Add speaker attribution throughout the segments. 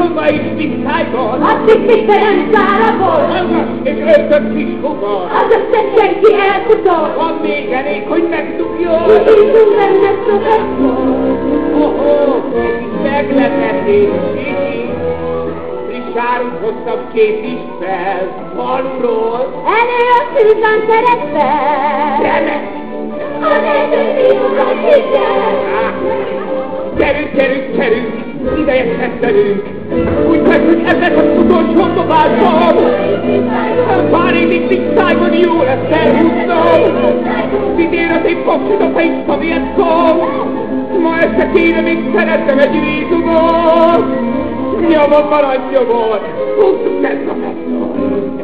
Speaker 1: Zumba is tisztájban.
Speaker 2: A tisztelen szárabon.
Speaker 1: És öltött kis fogal.
Speaker 2: Az összes senki elkutott.
Speaker 1: Van még elég, hogy megdugjon.
Speaker 2: Ízunk benne szokatból.
Speaker 1: Meglepetés, friss árut hoztam két is fel, faluról.
Speaker 2: Elő a szűzben szeretvel.
Speaker 1: Remek!
Speaker 2: Az edzőfiúkat figyel.
Speaker 1: Gyerünk, ideje szedtelünk. Úgy meg, hogy ebben az utolsó dobáltam. Bár én itt tisztájban jó lesz elhúznom. Idén az én popsidat, ha itt a Vietcong. Ma este kéne még szerettem egy vízumot. Nyomon maradj nyomon. Húzzuk ezt a fesztort.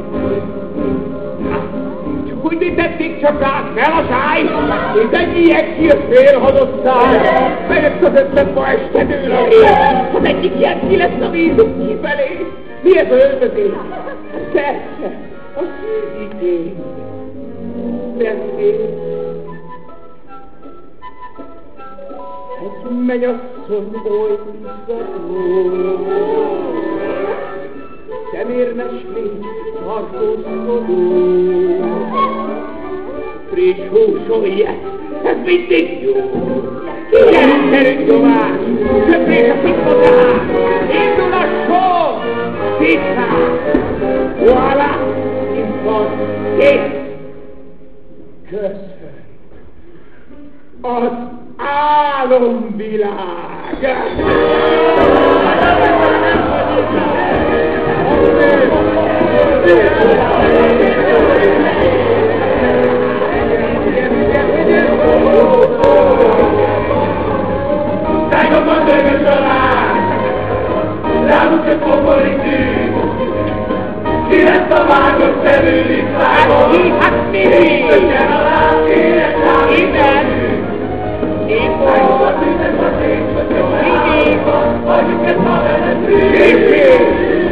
Speaker 1: Úgy ütették csak át fel a száj, és egy ilyen kírt hadosztály. Bejött az ötlet ma este dől a rég, az egyik ilyen ki lesz a vízum kifelé. Mi ez a öltözés? Persze, a szűzítés. Beszél. Egy mennyasszony oly biztató, szemérmes légy, tartózkodó. Friss húsolja, ez mindig jó. Gyerünk tovább, söprés a színpadán, indul a show, tisztán. Voilà, itt van, kész. Köszön. Az álomvilág. Tájban a dögös alá, rámuk a kopolik tűz, ki lesz a vágott szemű listágon, hát mi? Kösen alá, kérek rá, innen. Tájban a tűzes a tényleg, hagyjuk ezt a vezetőt.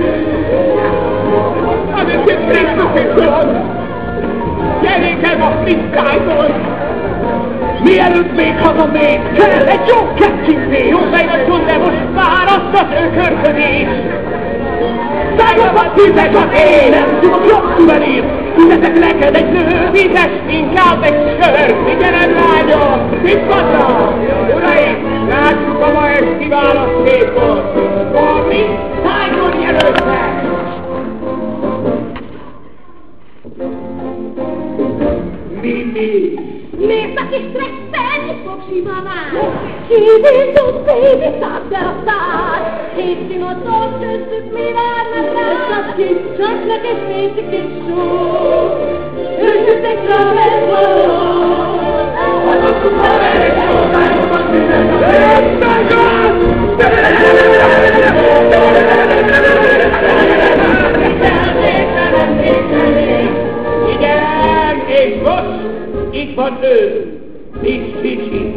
Speaker 1: Amikor Krisztusról, gyerünk el a flinkájból! Mielőtt még hazamész, kell egy jó kettővé, hozzájön, de most már azt az ökörködés! Tájban a tüzes az én, nem tudok rosszul elír, fizetek neked egy lővízes, inkább egy sör, figyelem lányom, tisztatra! Uraim, lássuk a ma esti választékot! Valami tájban jelöltek! Mimi!
Speaker 2: Miért a kis stresszelni fog simamán? Kívül baby, szakd el a szád! Két szinotot köztük mi várnak rád? Csak neked fészik és só! Ősöttek rá megvaló! Adottuk a verejtőosztályokat minden a végtágat!
Speaker 1: Igen, és most itt van ő, Sisi.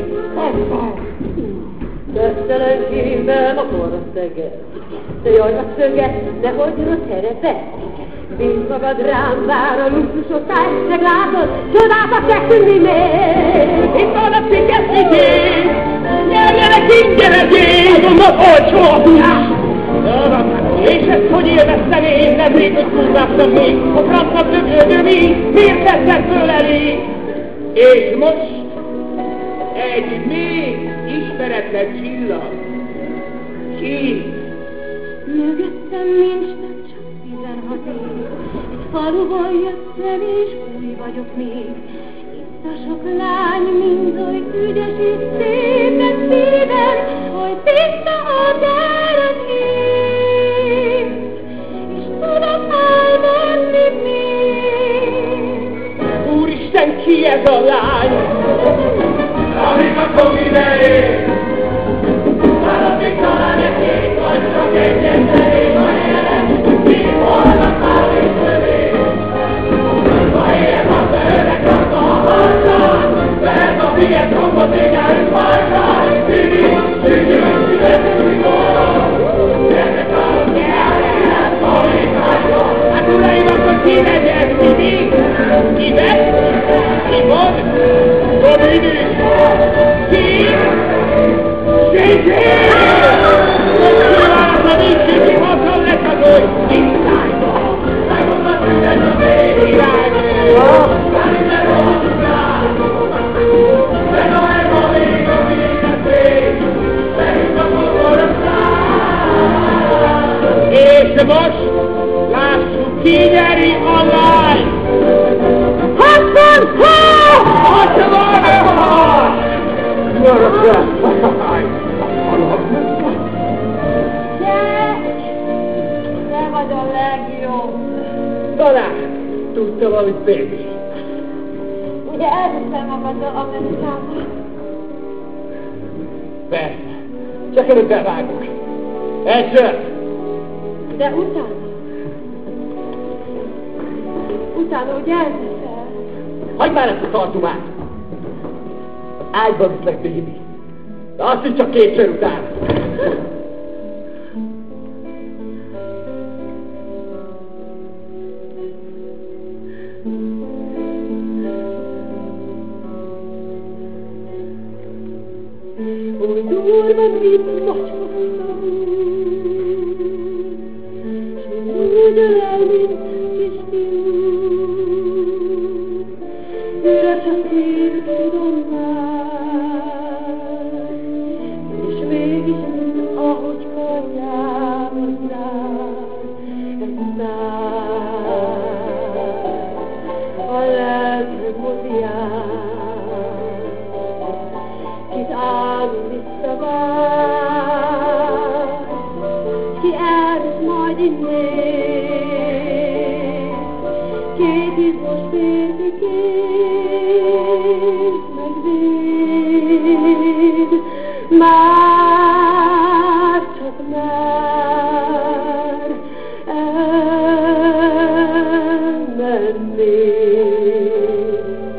Speaker 2: Mesztelen kémmel a korszege, de jaj a szöge, ne hagyjon a terepe. Bíz magad rám, vár a luxusos táj, meglátod, csodát tettünk mi még.
Speaker 1: Itt van a szigetvidék, nyerjenek ingyeredék, azonnal olcsó a hús. És ezt hogy élveztem én, nemrég, hogy kurváztam még, a francnak döglődő mi, miért tettem föl elég? És most egy még ismeretlen csillag. Ki?
Speaker 2: Mögöttem nincs, de csak 16 év. Egy faluból jöttem, és új vagyok még. Itt a sok lány mind oly ügyes és szép, de szívem, oly tiszta a terem ég. És tudok álmodni még.
Speaker 1: Úristen, ki ez a lány?
Speaker 3: Amíg a fog idején, valamit talán egy két, vagy csak egyet elég a jelen, mi volna már és lövény. Ma éjjel a főnek rakta a harcán, mert a Vietcongot égelünk markán, Sisi, születünk volna, gyertek a nyelven, Amerikában.
Speaker 1: Hát uraim, akkor ki legyen? Mimi? Ivet? Ivon? Domini? Ki? Sisi! Most kívánok a Sisi baby.
Speaker 2: Ugye elviszem magaddal Amerikába?
Speaker 1: Persze. Csak előbb vágok. Egy sört!
Speaker 2: De utána ugye elveszel?
Speaker 1: Hagyd már ezt a tartomát! Az ágyba viszlek, baby. De azt is csak 2 sör után.
Speaker 2: Oly durva, mint macskaszó, s úgy ölel, mint kis fiú. Üres a szív, tudom már, és mégis, mint ahogy karjában zár, egy szár, a lelkem mozián. Kit álom visszavár, ki elvisz majd innét, 2 izmos férfi kész megvéd, már csak már elmennék.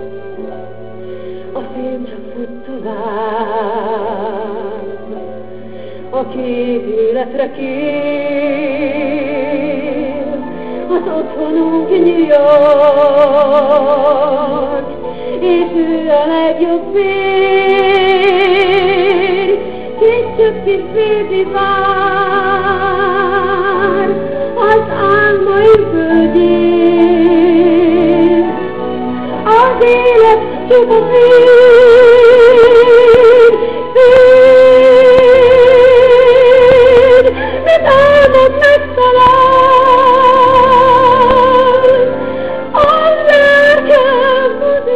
Speaker 2: A film csak fut tovább, a 2 életre kér, az otthonunk New York, és ő a legjobb férj, 2 csöpkis baby vár, az álmaim földjén, az élet csupa fény, mit álmod megtalál, a lelkem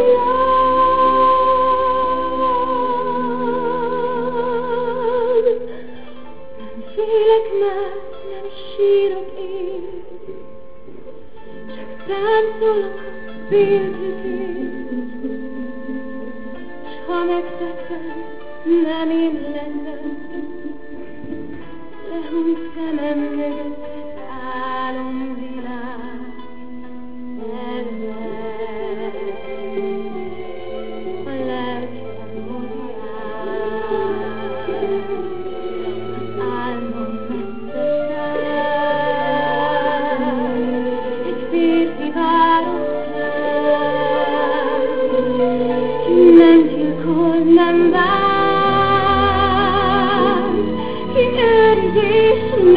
Speaker 2: mozián. Nem félek már, nem sírok én, csak táncolok a féltükén. S ha megtettem, nem én lettem, lehúny szemem mögött álomvilág. A lelkem mozián, álmom messze száll, egy férfi választál, ki nem gyilkol, nem vár, ki őriz és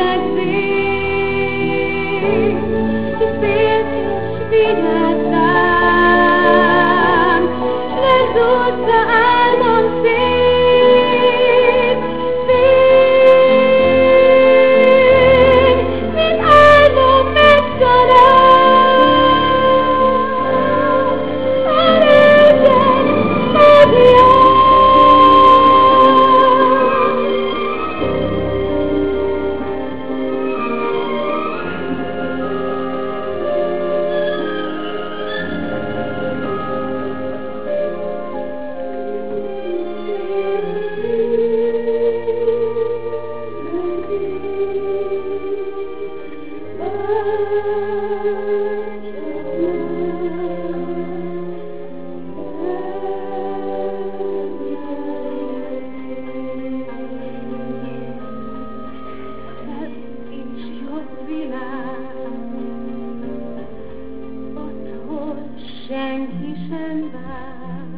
Speaker 2: megvéd, ki félti és vigyáz rám, s lezúzza álmom szét, fény, mint álmom megtalál, a lelkem mozián. Senki sem vár,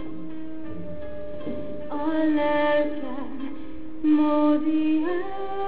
Speaker 2: a lelkem mozián.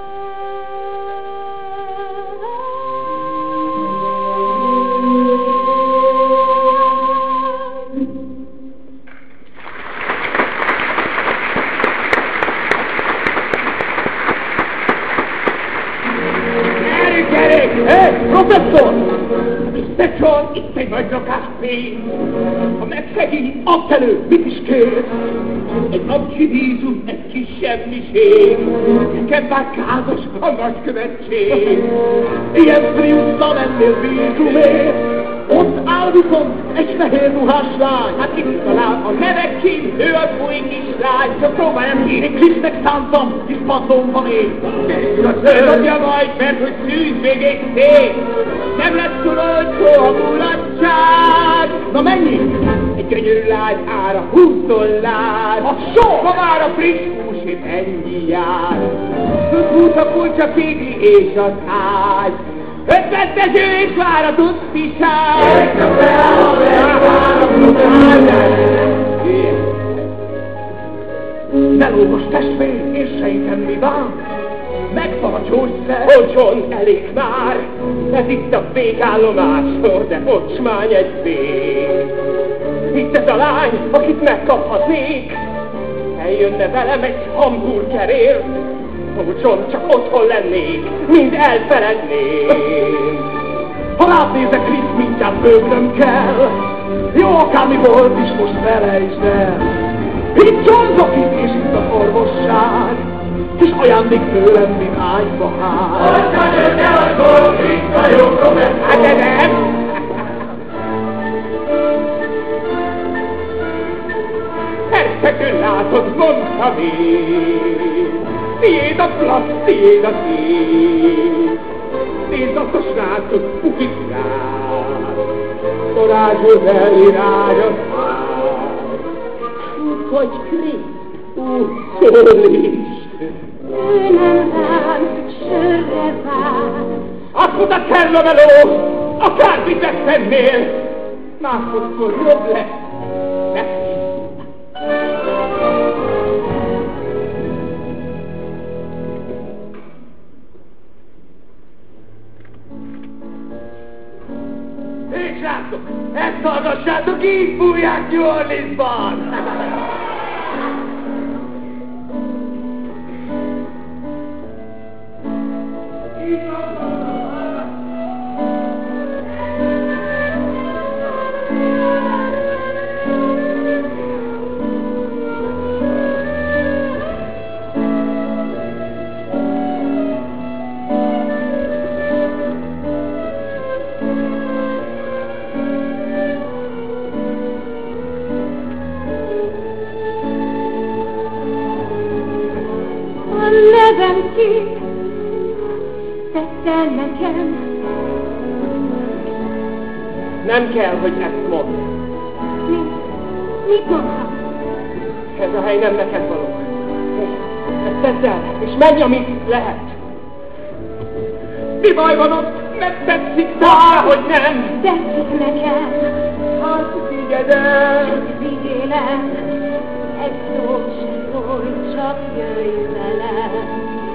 Speaker 1: Gyerek! Professzor! Inspektor, itt egy nagy rakás pénz. Ha megszegény, add elő, mit is kér? Egy napcsi vízum, egy kis semmiség. Nekem már kázas, hangas követség. Ilyen friuszta lennél vízumért. Ott Áll viszont egy fehér ruhás lány. Hát ki talál a nevek kint, ő az új kislány. Csak próbáljam ki, én Krisznek szántam, kis padlón van én. Dobja majd, mert hogy szűz végig szép. Nem lesz túl olcsó a mulatság. Na mennyi? Egy gyönyörű lány ára 20 dollár. A sok! Ma már a friss húsét ennyi jár. 20 a kulcsa kégli és az ágy. 50 tező és vár a tusztiság. Ne lógos testvér, én sejtem mi van. Megvan a gyógyszer, olcsón elég már. Ez itt a végállomás, de ocsmány egy vég. Itt ez a lány, akit megkaphatnék. Eljönne velem egy hamburgerért. Olcsón csak otthon lennék, mind elfelednék. Ha látnézek Krisz, mindjárt bőgnöm kell. Jó, akármi volt is, most felejtsd el. Itt csontok itt, és itt a orvosság. Kis ajándék tőlem, mint ágyba hár.
Speaker 3: Aztán jönne a dolg, itt a jó professzor.
Speaker 1: Hát de nem! Persze, látod, mondtam én. Tiéd a plasz, tiéd a szív. Nézd azt a srácot, bukik rád. Szorázsod el irány a szár. Hogy Krisz, szól is.
Speaker 2: Ő nem rám, sörre vár.
Speaker 1: Azt mondta, kell a meló, akármit megtennél. Másodszor jobb lesz, neki. Hé, srácok, ezt hallgassátok, így fújják New Orleansban!
Speaker 2: Nevem ki, tette nekem.
Speaker 1: Nem kell, hogy ezt mondd.
Speaker 2: Mit mondtam?
Speaker 1: Ez a hely nem neked való. Ezt tedd el, és menj, amit lehet. Mi baj van ott? Nem tetszik, hogy nem.
Speaker 2: Tetszik nekem.
Speaker 1: Hát vigyed el.
Speaker 2: Vigyélem. Egy szó se szólj, csak jöjj velem.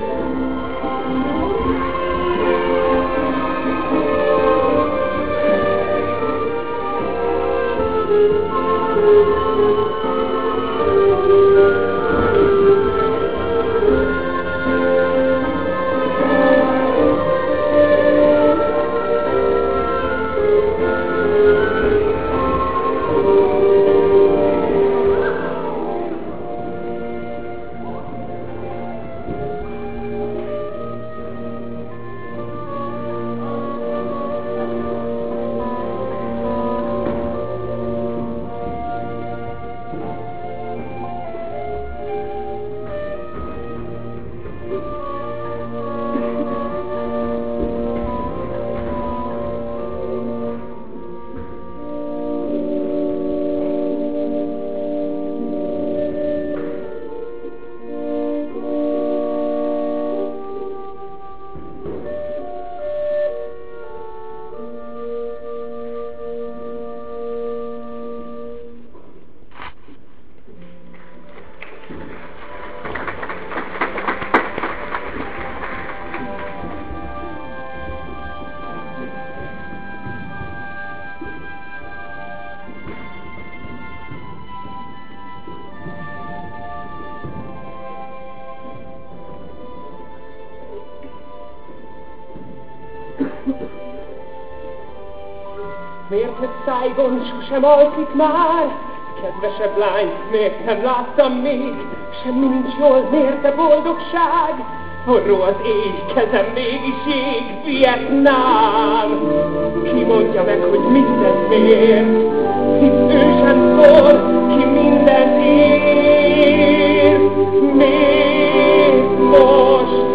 Speaker 1: Miért, hogy Saigon sosem alszik már? Kedvesebb lány, miért nem láttam még? Semmi nincs jól, miért a boldogság? Forró az ég, kezem mégis ég, Vietnám. Ki mondja meg, hogy mindent miért, hisz ő sem szól, ki mindent ér. Még most,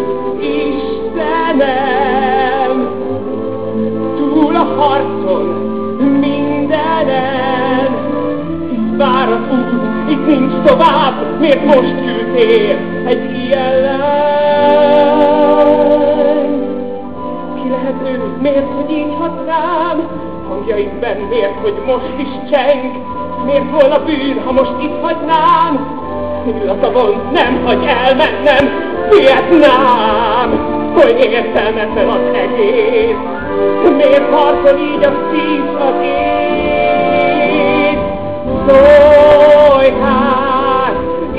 Speaker 1: Istenem, túl a harcon, mindenen, hisz vár az út, itt nincs tovább, miért most ültél egy ilyen lány? Ki lehet ő, miért, hogy így hat rám? Hangjaimben miért, hogy most is cseng? Miért volna bűn, ha most itt hagynám? Illatavon nem hagy elmennem, Vietnám! Hogy értelmetlen az egész, miért harcol így a szív az ég? Szólj hát,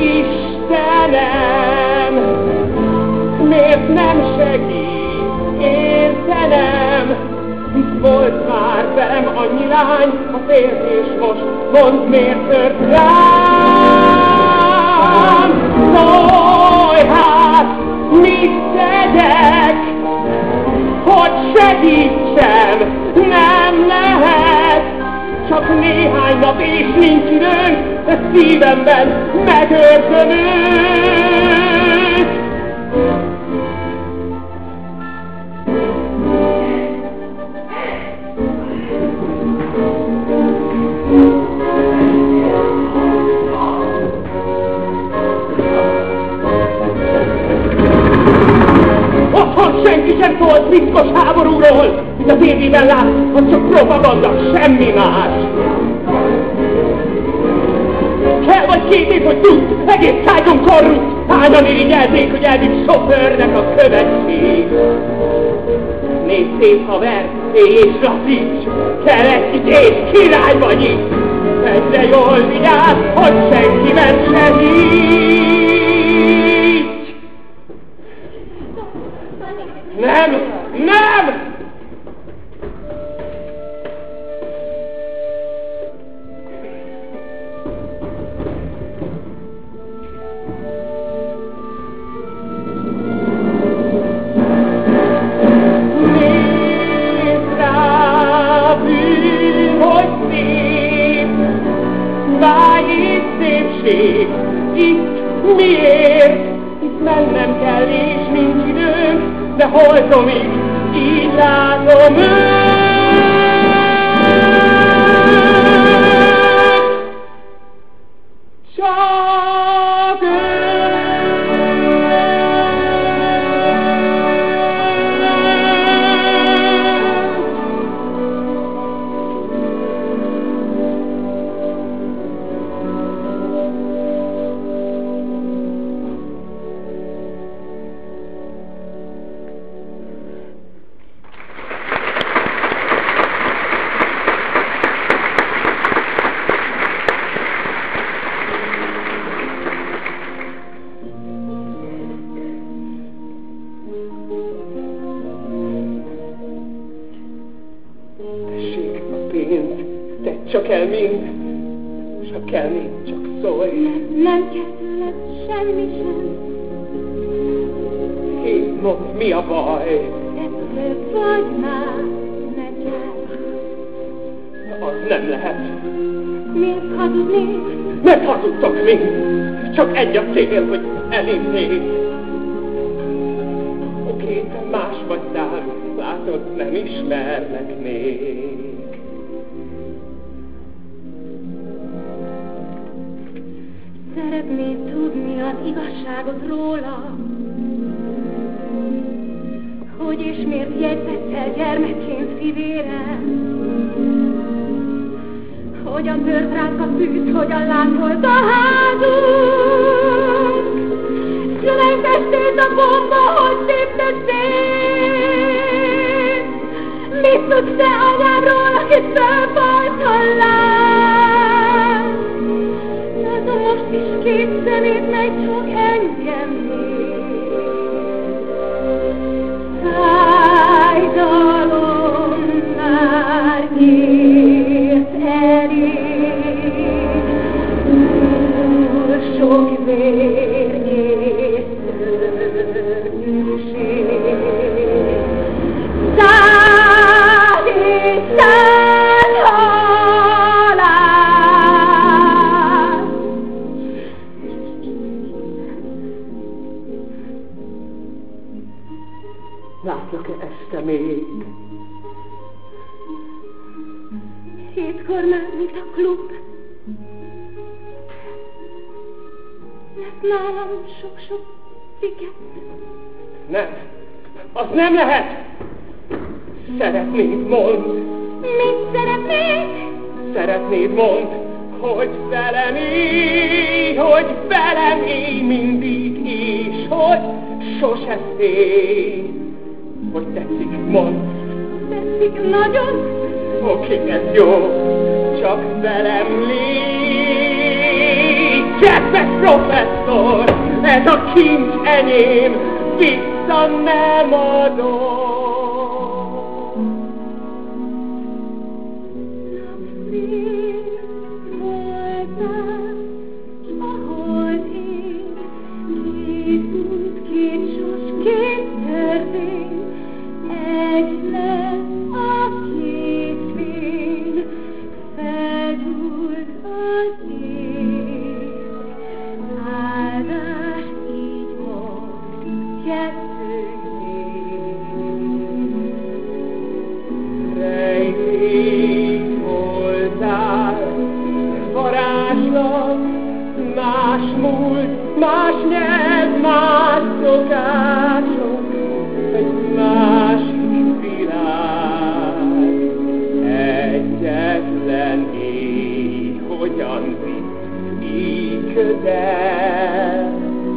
Speaker 1: Istenem, miért nem segít értenem? Hisz volt már velem annyi lány, a férj és most mondd, miért tört rám? Szólj hát, mit tegyek, hogy segítsem, nem lehet. Csak néhány nap és nincs időnk, de szívemben megőrzöm őt. Otthon senki sem szólt piszkos háborúról, mint a tévében lát, az csak propaganda, semmi más. Kell vagy 2 év, hogy tud, egész szájton korrupt, hányan irigyelték, hogy elvitt sofőrnek a követség. Négy szép haver, és lapíts, kell egy kis és király vagy itt, de jól vigyázz, hogy senkiben se hígy. Nem! Nem! Nézd rá, bűn, hogy szép, vágy és szépség, itt miért? Itt mennem kell és nincs időnk, de holtomig így látom őt. Csak őt. Csak kell mind, csak szólj.
Speaker 2: Nem kell tőled semmi sem.
Speaker 1: Hé, mondd, mi a baj?
Speaker 2: Ettől vagy már nekem.
Speaker 1: Az nem lehet.
Speaker 2: Miért hazudnék?
Speaker 1: Mert hazudtok mind. Csak egy a cél, hogy elérnék. Oké, te más vagytál, látod, nem ismerlek még.
Speaker 2: Szeretnéd tudni az igazságot róla, hogy és miért jegyzett el gyermekként fivérem, hogyan tört ránk a tűz, hogyan lángolt a házunk, szülengtestét a bomba, hogy tépte szét. Mit tudsz te anyámról, akit fölfajt hallás? Látom most is 2 szemét, meg csak engem néz. Fájdalom már ért elég, túl sok vér és szörny.
Speaker 1: Látlak-e este még?
Speaker 2: 7-kor már, mint a klub. Lesz nálam sok-sok sziget.
Speaker 1: Nem, az nem lehet! Szeretnéd, mondd!
Speaker 2: Mit szeretnék?
Speaker 1: Szeretnéd, mondd, hogy velem élj mindig, és hogy sose félj. Hogy tetszik, mondd!
Speaker 2: Tetszik nagyon!
Speaker 1: Oké, ez jó, csak velem légy! Kedves professzor, ez a kincs enyém, vissza nem adom! Más nyelv, más szokások, egy másik világ, egyetlen éj, hogyan vitt így közel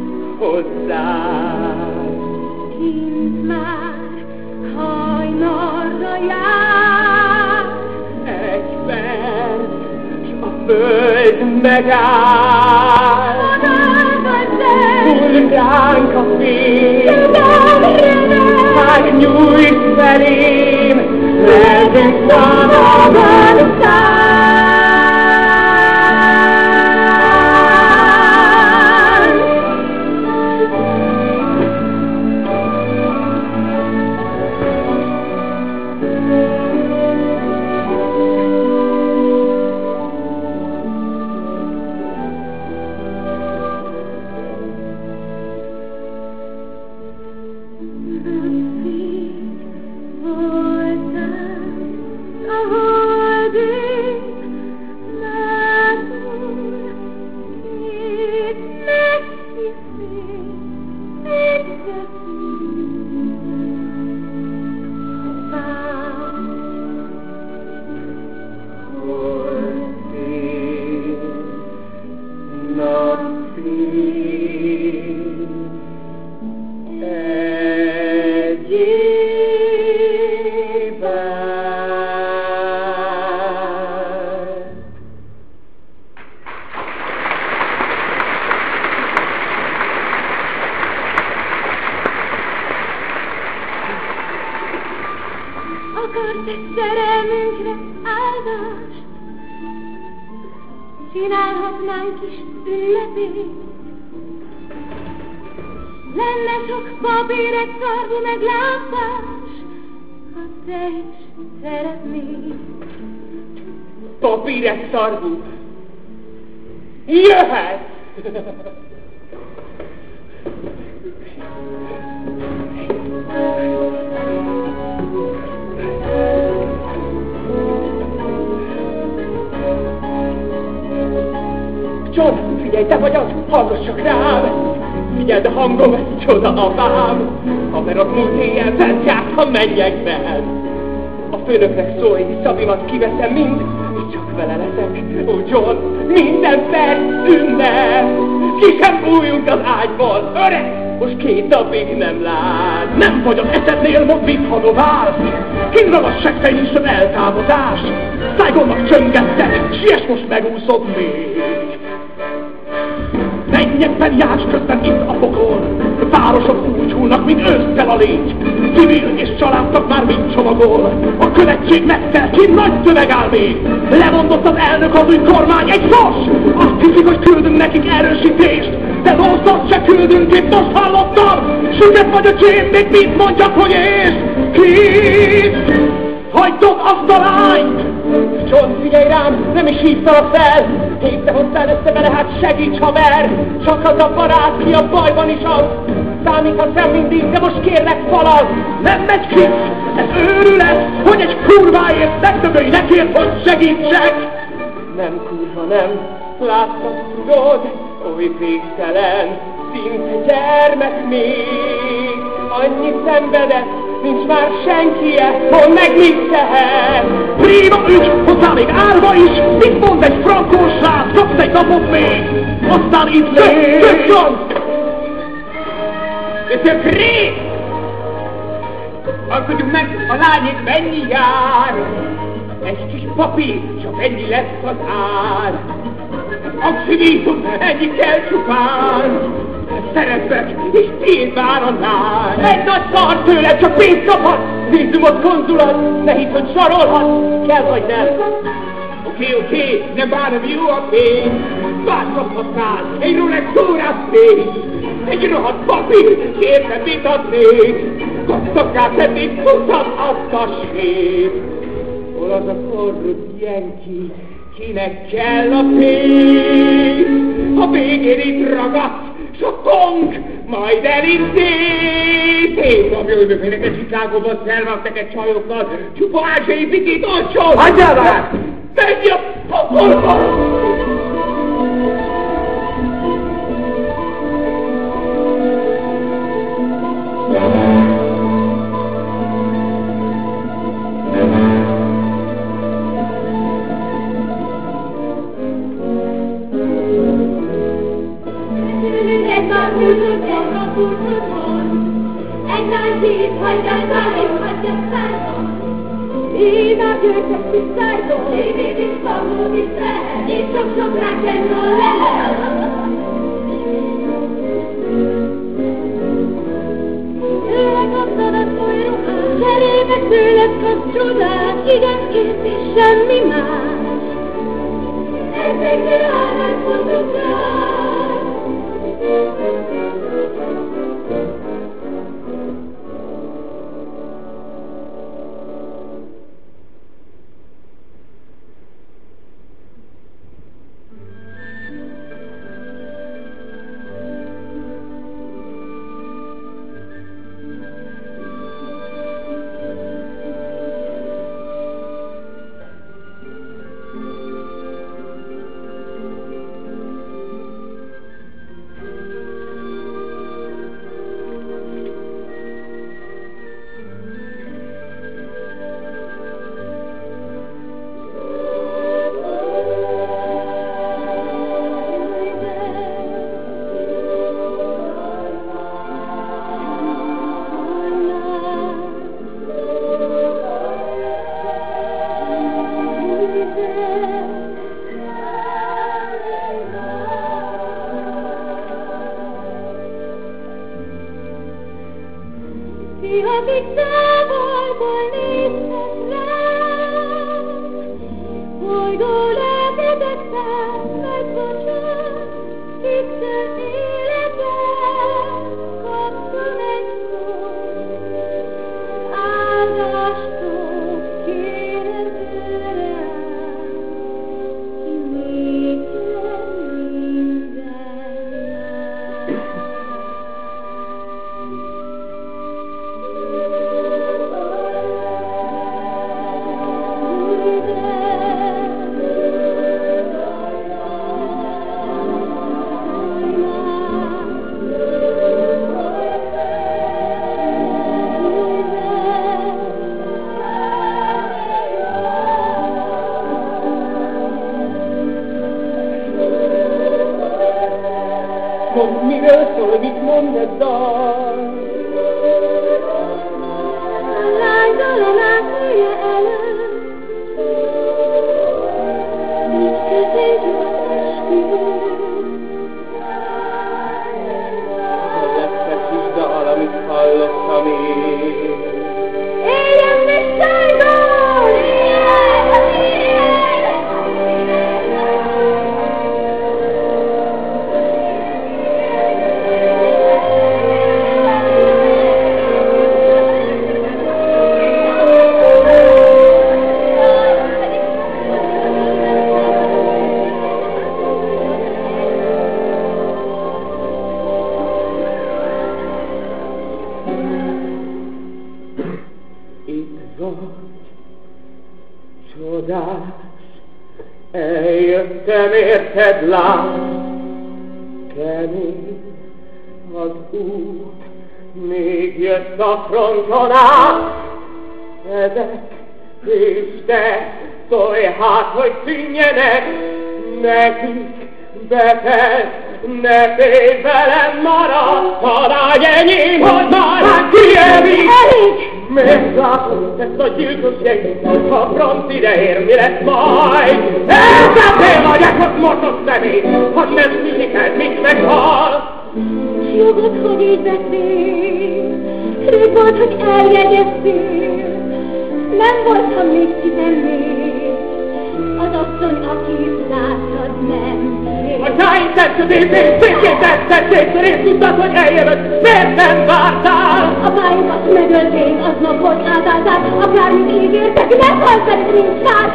Speaker 1: hozzád.
Speaker 2: Kint már hajnalra jár,
Speaker 1: Egy perc, s a föld megáll. Hull ránk a fény, megnyújt felém, lelkünk szabadon száll.
Speaker 2: Akarsz egy szerelmünkre áldást? Csinálhatnánk is ünnepét. Lenne sok papír, egy szarvú meg lámpás, ha te is szeretnéd.
Speaker 1: Papír, egy szarvú! Jöhet! John, figyelj, te vagy az, hallgass csak rám! Figyeld a hangom, csoda apám! Haverod múlt éjjel bent járt a mennyekben! A főnöknek szólj, Szabimat kiveszem mind, és csak vele leszek. Ó, John, minden perc ünnep! Ki sem bújjunk az ágyból, öreg! Most 2 napig nem lát. Nem vagy az eszednél, mondd mit, ha dobálsz. Kínra a seggfejűsön eltávozás. Szájgonnak csöngettek, siess most megúszod még. Mennyekben jársz közben itt a pokol. Városok úgy húlnak, mint ősztel a légy. Civil és családtak már mind csomagol. A követség megtelt, ki nagy tömeg áll még. Lemondott az elnök, az új kormány, egy fos! Azt hiszik, hogy küldünk nekik erősítést. De rosszat se küldünk, itt most hallottam. Süket vagy a csém, még mit mondjak, hogy ész? Kit? Hagyd azt a lányt! John, figyelj rám, nem is hívtalak fel. Hét te hoztál össze vele, hát segíts, haver! Csak az a barát, ki a bajban is az. Számítasz mindig, de most kérlek falad. Nem megy ki, ez őrület, hogy egy kurváért megdögölj nekért, hogy segítsek. Nem kurva, nem, láttad, tudod, oly végtelen, szinte gyermek még. Annyi szenvedett, nincs már senkie, mondd meg, mit tehet. Prima ügy, hozzá még árva is, mit mond egy frankós srác, kapsz egy napot még, aztán itt légy. Mr. Green! Alkodjunk meg, a lányék mennyi jár? Egy kis papír, csak ennyi lesz az ár. Oxidítum, ennyi kell csupán. Szerepek, és 10 vár a lány. Egy nagy szar tőle, csak pénzt kaphat. Vízumot, konzulat, ne hidd, hogy sarolhat. Kell vagy nem? Oké, nem bánom, jó a pénz. Bár kaphatnál egy Rolex órát még. Egy rohadt papír, értem vitatnék. Kapszakát tennék, tudtam azt a sét. Hol az a korrupt Yankee, kinek kell a pénz? A végén itt ragadsz, s a kong majd elintéz. Én napja önöknek a Chicagóban szerveztek egy csajokkal, csupa ázsiai bikit olcsó. Hagyjál már! Menj a pokolba!
Speaker 2: Semmi más. Ezekre állnak mondjuk rá.
Speaker 1: Miről szól, mit mond ez dal?
Speaker 2: A lány dalon átélje előtt, így kezdődjük az esküvőt.
Speaker 1: Ez lesz a kis dal, amit hallottam én.
Speaker 2: Éljen meg Saigon!
Speaker 1: csodás, eljöttem érted, lát, kemény az út, még jött a fronton át, ezek és te, szólj hát, hogy szűnjenek, nekik betelt, ne félj velem, marad, talány enyém, hogy már kijelni.
Speaker 2: Elég!
Speaker 1: Miért látod ezt a gyilkos jegy, ha front ideér, mi lesz majd? Eltettél a gyakot mortott szemét, ha nem szűnik el, mit meghal?
Speaker 2: Jogod, hogy így beszél, rég volt, hogy eljegyeztél, nem voltam még tizennél, az asszony, akit láttad, nem fél.
Speaker 1: A tájén középén, székén tetszett, és tudtad, hogy eljövök, miért nem vártál?
Speaker 2: A bájukat megölték, aznap, hogy átálltál, akármit ígértek, nem haltad, nincs már.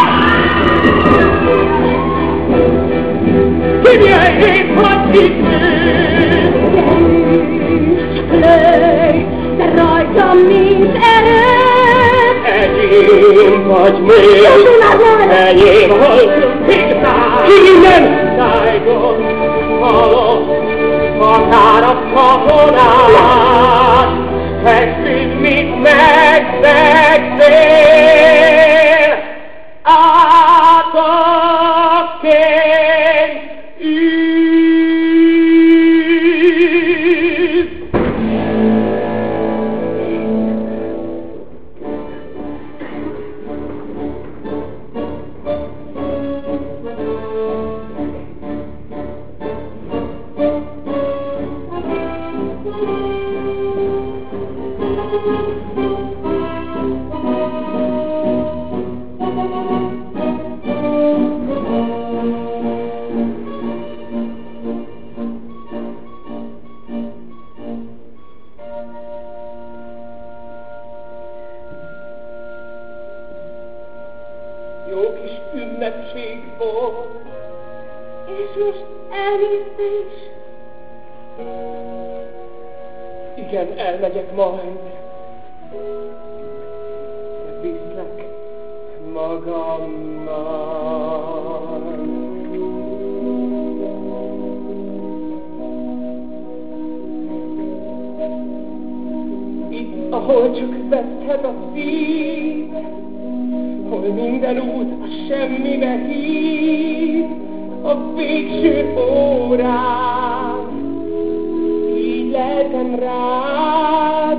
Speaker 1: Figyelj, én vagy itt nő!
Speaker 2: Csak lőj, de rajtam nincs erő.
Speaker 1: Enyém vagy még, enyém holtunk tisztál, innen szájgon halott, akár a katonát, fekszik, mit megszegszél, átokként űz. Jó kis ünnepség volt.
Speaker 2: És most elnézte is.
Speaker 1: Igen, elmegyek majd. Viszlek magammal. Itt, ahol csak veszthet a szív, hol minden út a semmibe hív, a végső órán, így leltem rád.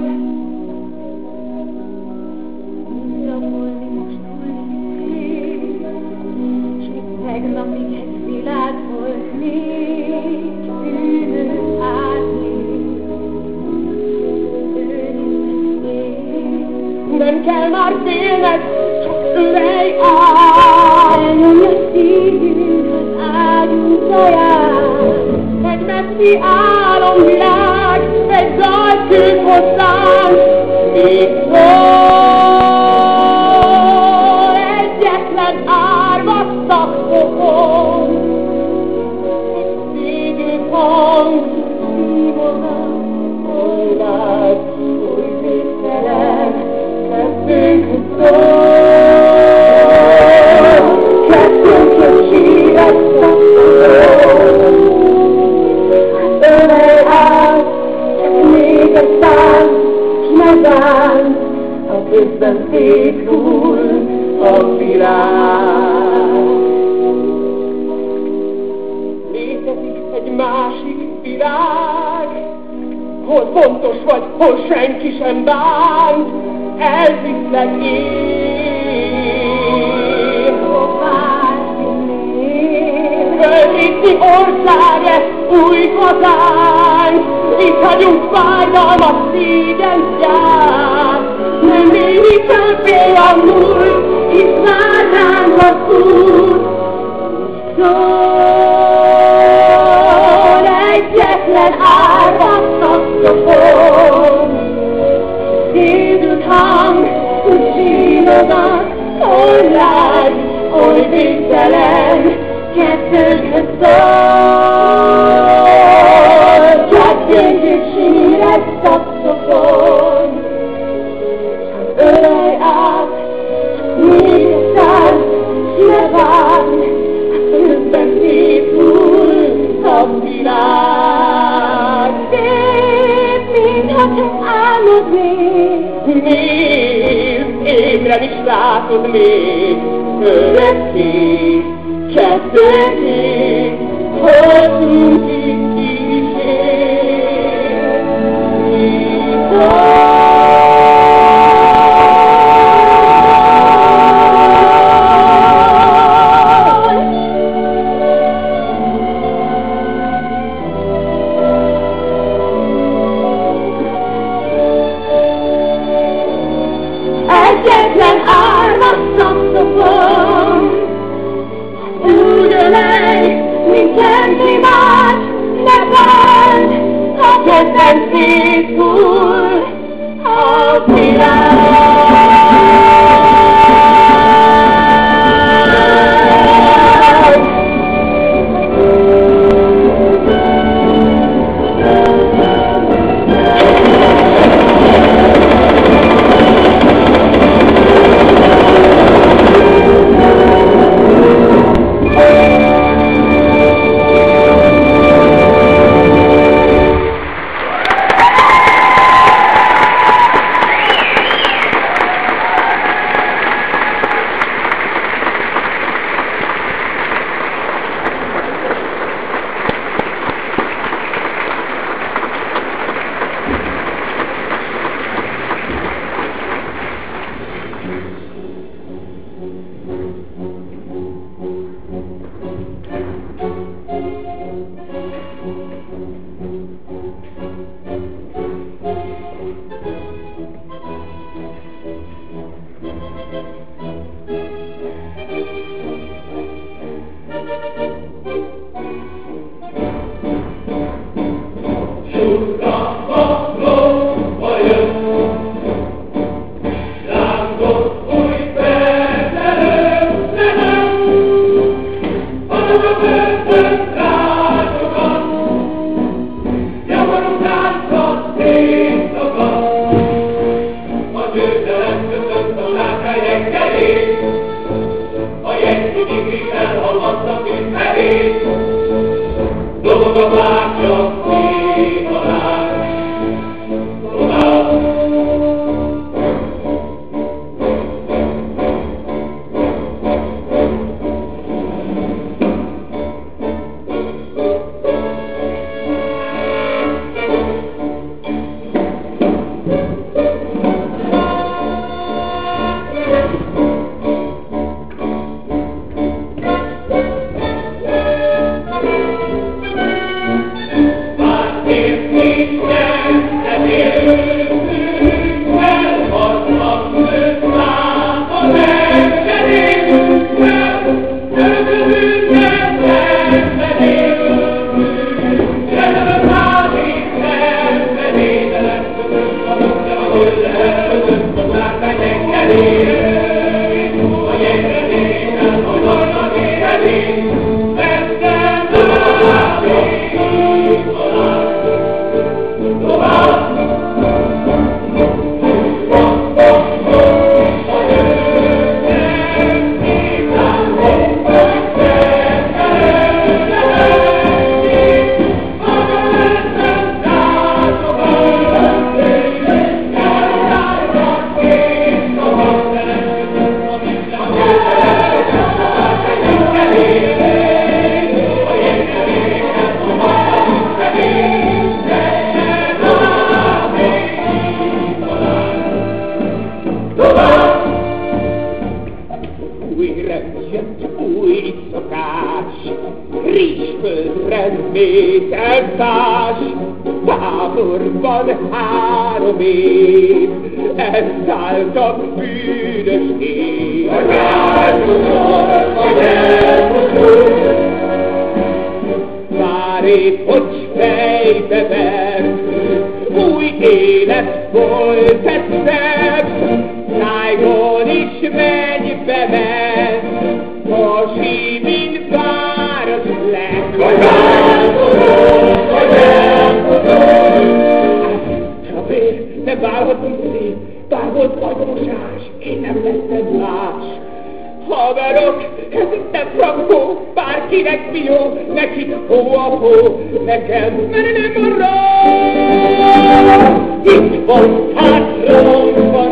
Speaker 2: Rabolni most hullik, s itt tegnapig egy világ volt még, bűnös árnyék,
Speaker 1: Nem kell már félned, csak ölej át.
Speaker 2: elnyomja szívünk az ágyunk zaját,
Speaker 1: Egy messzi álomvilág, egy dalt küld hozzánk, míg szól egyetlen árva szakszofon. Szívünk hang,
Speaker 2: szívogat,
Speaker 1: oly lágy, oly végtelen, kettőnk szól, kettőnk síres szakszofon. Ölej át, csak még egy szám, s ne bánt, a közben széthull a világ. Létezik egy másik világ, hol fontos vagy, hol senki sem bánt, elviszlek én.
Speaker 2: hová vinnél?
Speaker 1: Földrészi ország-e új hazánk, itt hagyunk fájdalmas szégyenját. Nem némi többé a múlt, itt vár ránk az út.
Speaker 2: Szól egyetlen árva szakszofon, szédült hang, úgy sínogat,
Speaker 1: Oly lágy, oly végtelen,
Speaker 2: kettőnkhöz szól,
Speaker 1: kettőnk és síres szakszofon. Ölej át, még egy szám, Nézd, ébren is látod még, örökké, kettőnké, hozzunk itt kísér.
Speaker 2: Egyetlen árvas szakszofon, úgy ölej, mint senki más, ne bánt, ha kedven széthull a világ.
Speaker 1: Táborban 3 év, elszálltak bűnös év. Hogy elmuszol, hogy elmuszol, már épp hogy fejbe vert, új élet volt ez szebb, Saigon is mennybe ment, a símin város lett. Hogy elmuszol, hogy elmuszol, nem válhatunk szép, bár volt agyamosás, én nem lettem más. Haverok, ez itt nem frankó, bárkinek mi jó, nekik hó a hó, nekem menni marad. Itt van hátra, van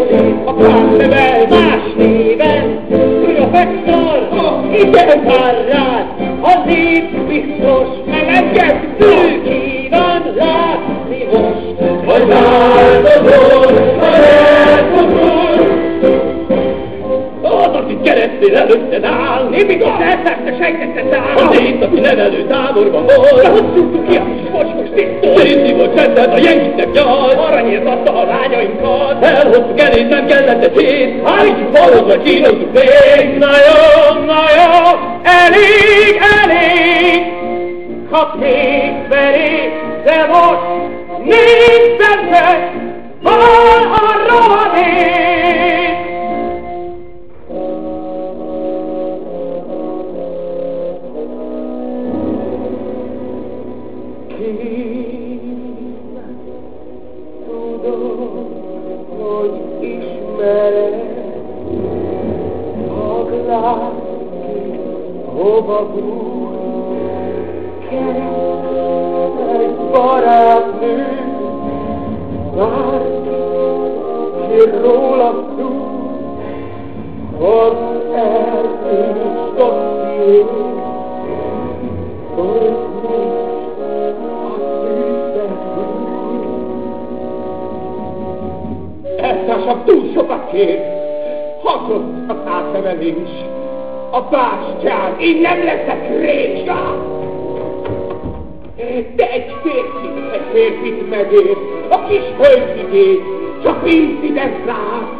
Speaker 1: igen vár rád, a nép biztos meleget bő kíván látni most.
Speaker 3: Hogy változol, hogy elfogul, az, aki keresztél előtted áll,
Speaker 1: Népig ott elszállta sejtettet áll.
Speaker 3: a nép, aki nevelő táborban volt,
Speaker 1: De hogy szúrtuk ki a kis mocskos tisztól?
Speaker 3: szétszívott csendet a jenkiknek nyaj,
Speaker 1: Arra nyíltatta a lányainkat.
Speaker 3: elhoztuk elét, nem kellett egy hét, állítsuk valóban kínoztuk még.
Speaker 1: Na jó, elég, kap még verét, de most népszerzett van a rohadék. Tudom, hogy ismered, Aglák, hova bújt, egy barátnő, ki róla tud, hogy eltűnt hogy Eltársak túl sokat kér, hatott a átemelés, a bástyán, így nem leszek résa. De egy férfit megér, a kis hölgyigét, csak incidens rá.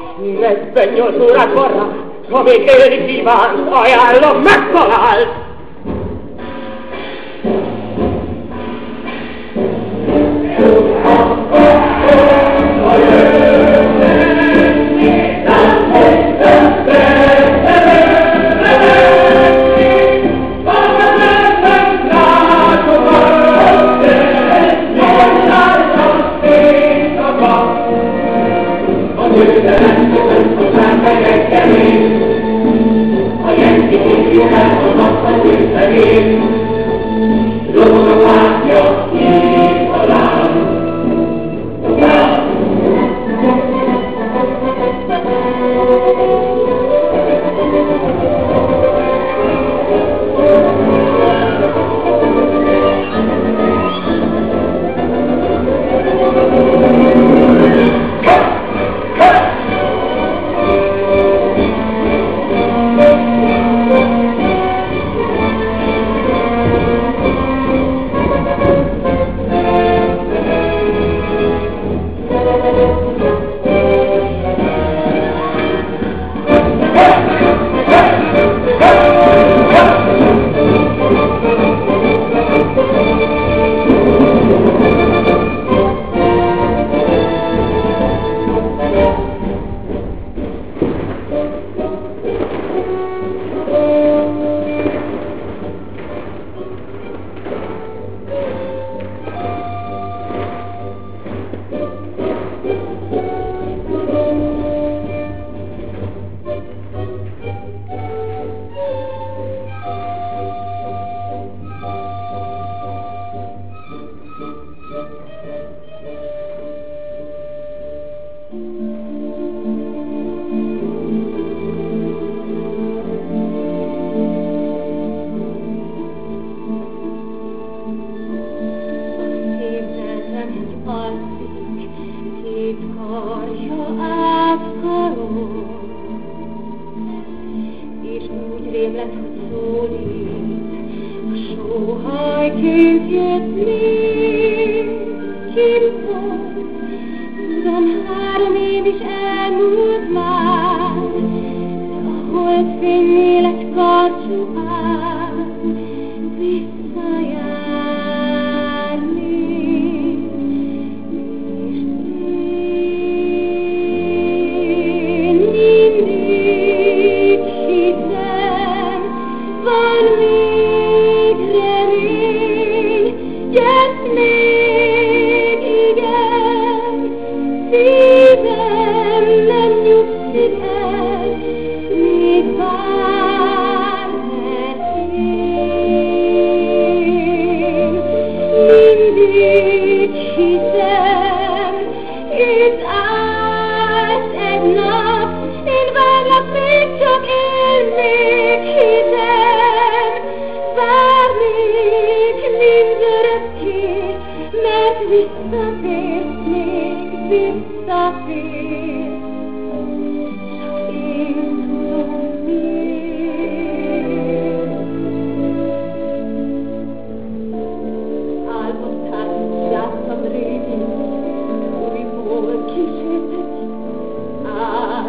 Speaker 1: 48 órát van rá, ha még élni kíván, ajánlom, megtalált.
Speaker 2: Én várlak még csak én még hiszem. mert visszatérsz, még visszatérsz. Csak én tudom miért. Álmodtál, játszam régi, újból kísértek át.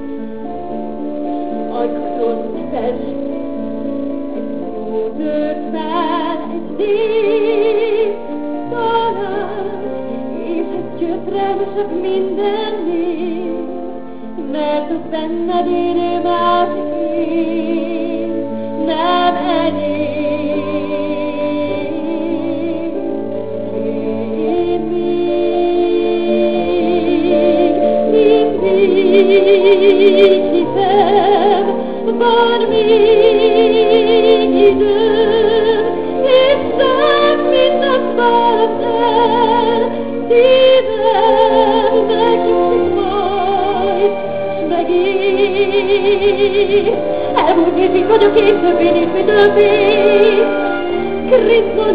Speaker 2: Ajkadon fest, egy jó nőt fel, egy nép talán, és egy gyötrelmesebb mindennél, mert a benned érő másik én, nem enyém. Én mindig hiszem, van még időm, és szent, mint a válasz el, szívem megnyugszik majd, s megint elmúlni vagyok én többé, nincs mi többé. Krisztus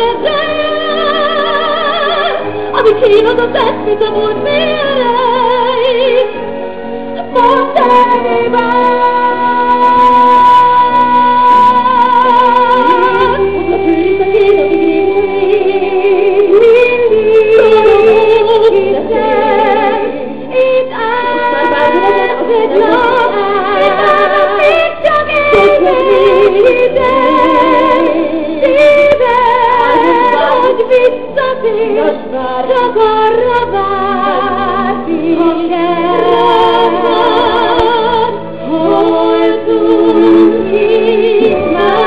Speaker 2: vezet, ami kínozott lesz, mint a múlt mélej, mondd el mi már. Csak arra várni kell, hol tudjuk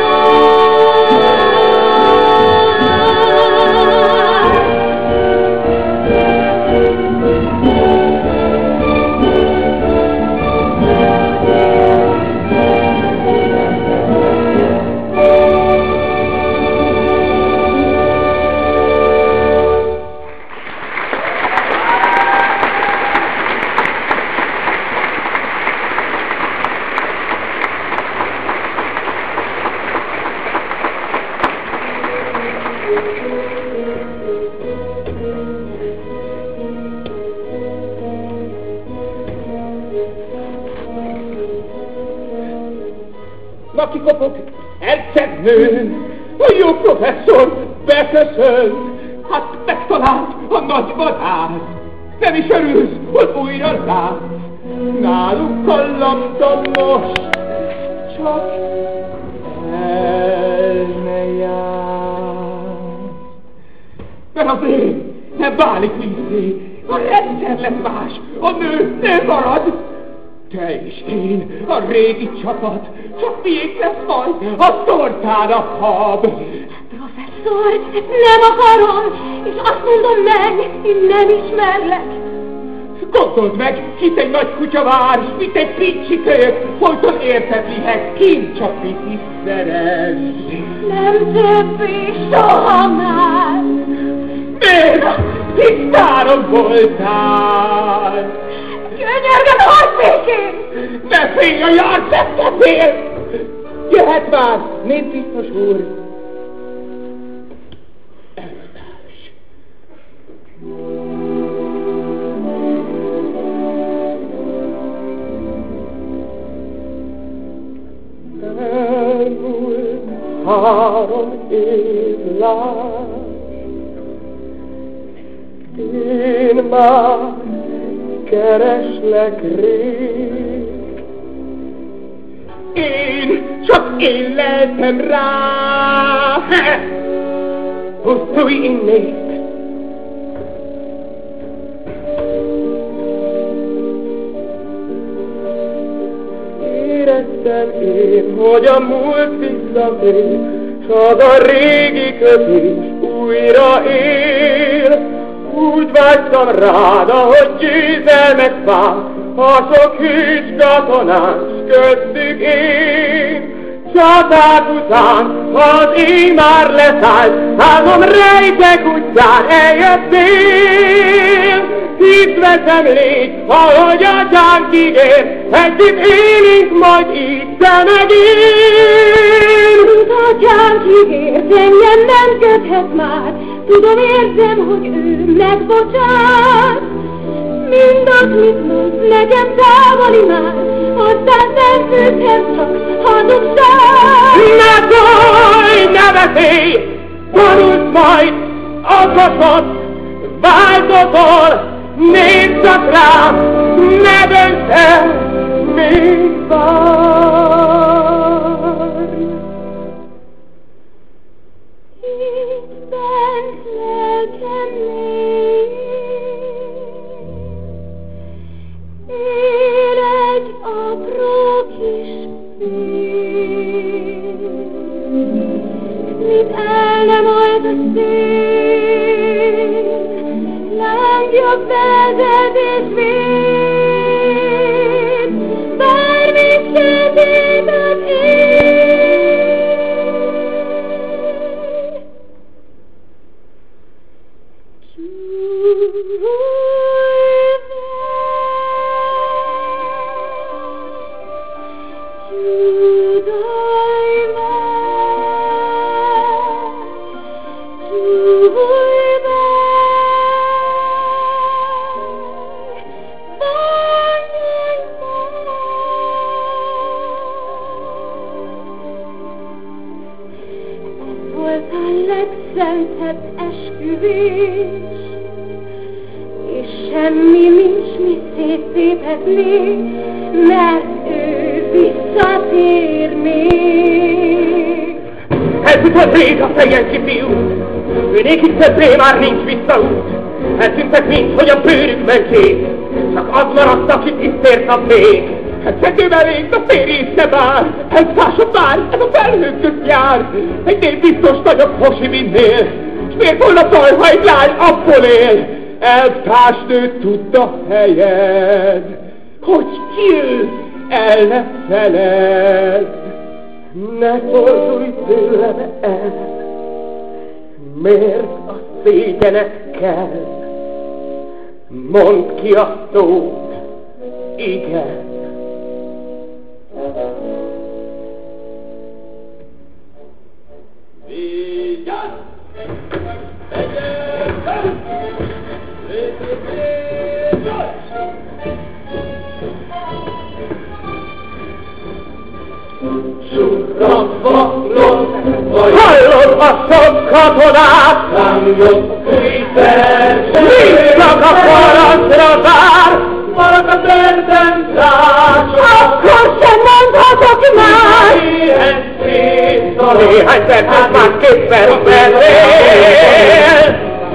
Speaker 1: Kikopok, hercegnő, a jó professzor beköszönt, hát megtalált a nagy madár. Nem is örülsz, hogy újra látsz, náluk a labda most, csak el ne jár. Mert az én nem válik vízzé, a rendszer lesz más, a nő marad. Te és én, a régi csapat, csak miénk lesz majd a tortának hab.
Speaker 2: Professzor, nem akarom, és azt mondom meg, én nem ismerlek.
Speaker 1: Gondold meg, itt egy nagy kutya vár, itt egy pincsi kölyök, folyton értetlihez, kint csak mit is szeress.
Speaker 2: Nem többé soha már.
Speaker 1: Miért? Tisztáron voltál.
Speaker 2: Könyörgöm, hagyd békén!
Speaker 1: Ne félj a jártettetél! Jöhet már, népbiztos úr! Előadás. Elmúlt 3 év láss, én már kereslek rég. Én csak én leltem rá, pusztulj innét. Éreztem én, hogy a múlt visszatér, s az a régi kötés újra él. Úgy vágytam rád, ahogy győzelmet vár, a sok hűs katonás köztük én. Csaták után, az éj már leszállt, álmom rejtek utcán eljöttél. Hidd veszem légy, ahogy atyám kigér, együtt élünk majd így, te meg én.
Speaker 2: Mint atyám kigér, engem nem köthet már, Tudom, érzem, hogy ő megbocsát, mindaz, mit mond, nekem távoli már, aztán nem fűzhem csak hazugság.
Speaker 1: Ne szólj, ne beszélj, tanulsz majd, alkotod, változol, nézd csak rám, ne dönts el, még várj.
Speaker 2: Itt bent lelkem légy, él egy apró kis fény, mit el nem old a szél, lángja vezet és véd, bármit sötét az ég. Volt a legszentebb esküvés, és semmi nincs, mit széttéphetné, mert ő visszatér még.
Speaker 1: Elfutott rég a fejenki fiú, ő nékik többé már nincs visszaút. Eltűntek mind, hogy a bőrükben kép, csak az maradt, aki tisztért nap még. Szegőben rég, a férjészne bár, elszása bár, ez a felhők közt jár. Egy nép biztos nagyobb Ho Chi Minhnél, s miért volna baj, ha egy lány abból él? Elvtársnő tudd a helyed, hogy ki ő, el ne feled. Ne fordulj tőlem el, miért a szégyenet kell? Mondd ki a szót, igen. Vigyázz! Hallod a sok katonát! Lángot új felső! Csak a parancsra vár! Marad a térden társa!
Speaker 2: Akkor sem mondhatok már!
Speaker 1: Néhány percet másképpen beszél!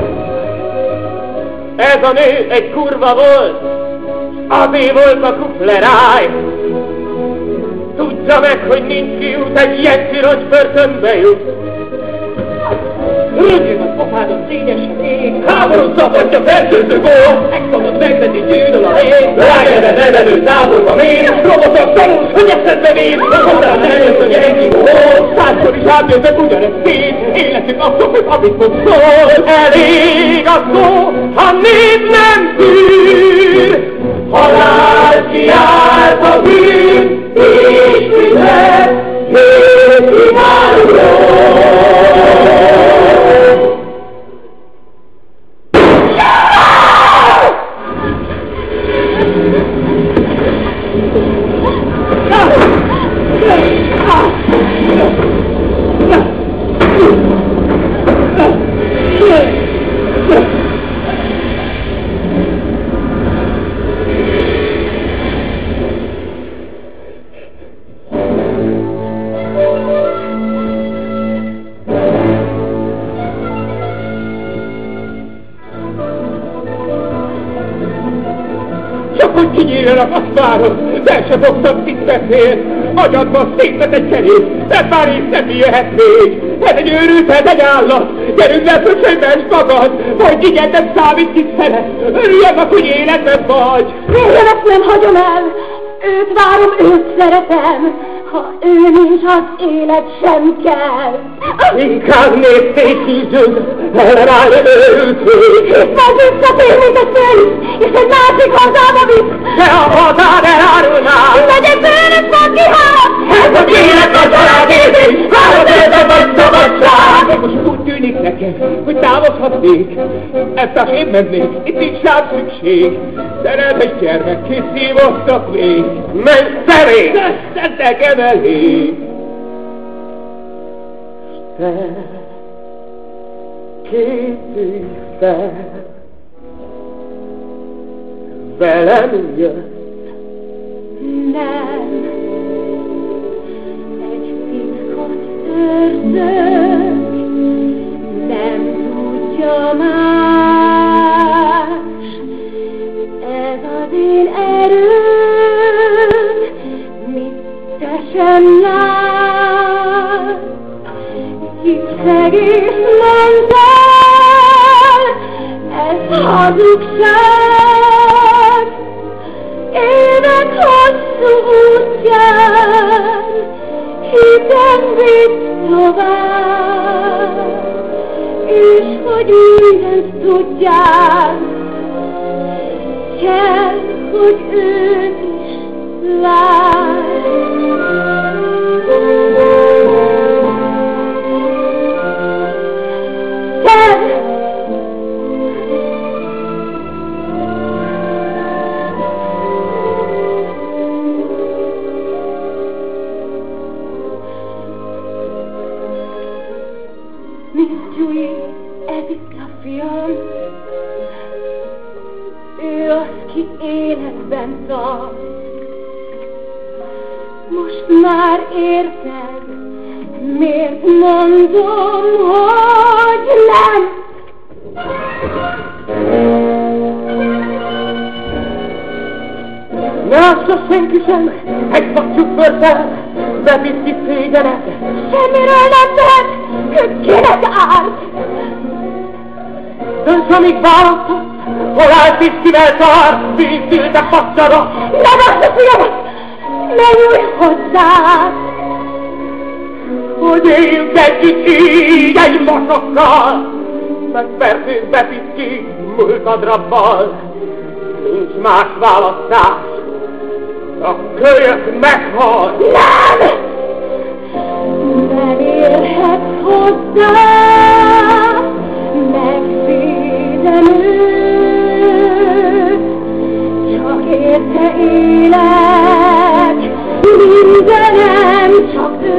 Speaker 1: Ez a nő egy kurva volt, azért volt a kupleráj. Tudja meg, hogy nincs kiút, egy ilyen csiros börtönbe jut. Rögjön a pofádon szényesen ég, háborút szabadja fertőző gól, megszabad megveti gyűlöl a rég, rájöved nevelő táborba mér, robotok tanulsz, hogy eszedbe véd, hozzá eljött, hogy ennyi hol, százszor is átjöttek ugyanez szét, életük azok, hogy amit mond szól, elég a szó, ha nép nem tűr, halál kiállt a bűn, és fizet, és imádról. Hogy kinyíljanak, azt várom, de se fogtam, mit beszél. Agyadban szétvet egy kerék, de már így nem jöhet még. Ez egy őrült, ez egy állat, gyerünk le, pöcsöjben magad, hogy igen, nem számít, kit szeret. Örülj annak, hogy életben vagy.
Speaker 2: Én ezt nem hagyom el, őt várom, őt szeretem. Ha ő nincs, az élet sem kell.
Speaker 1: Inkább nézték ígyünk, ellenáll őrülték.
Speaker 2: Majd visszatér, mint egy főnix, és egy másik hazába visz.
Speaker 1: De a hazád elárulnál.
Speaker 2: Megyek bőnös van ki, ha
Speaker 1: ez az élet a család érzés, várat ez a nagy szabadság. Most úgy tűnik nekem, hogy távozhatnék, ezt én mennék, itt nincs rám szükség. Szerelmes gyermekként szívottak még, menj felé, de nekem elég. S te képzelj fel, velem jössz.
Speaker 2: Nem, egy titkot őrzök, nem tudja más. Ez az én erőm, mit te sem látsz. Hiszeg és mondtál, ez hazugság. Évek hosszú útján, hitem vitt tovább, és hogy mindent tudjál, kell, hogy őt is lásd. Ő az, ki életben tart. Most már érted, miért mondom, hogy nem.
Speaker 1: Ne ássa senki sem, egy vakjuk förtel, de vidd ki szégyenet.
Speaker 2: Semmiről nem tehet, hogy kinek árt.
Speaker 1: Dönts, amíg választod, hol állt és kivel tart, vízszílte passzara.
Speaker 2: Ne vársz, fiamat, ne nyújj hozzá!
Speaker 1: Hogy éljünk együtt így egy mosokkal, megfertőz bepiszki múltadrabbal. Nincs más választás, a kölyök meghal.
Speaker 2: Nem! Nem érhetsz hozzá, megvédem őt, csak érte élek, mindenem csak ő.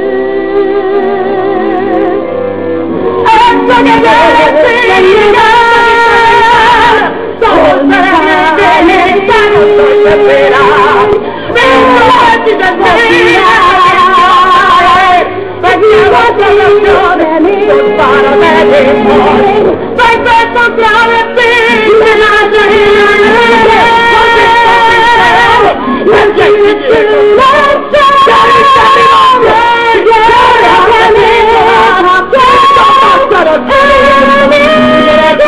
Speaker 1: Ezt a kezőszégen, szavaz szerelmét, támasztod a szélát, mindent tizedszélet, megnyilvattad a nyom, hogy már a nevét majd, megvettem rá a fény, nem állt a hírőre, nem segít tőlem, szerinteni magad, gyere a reményem, tapasztad a szélet.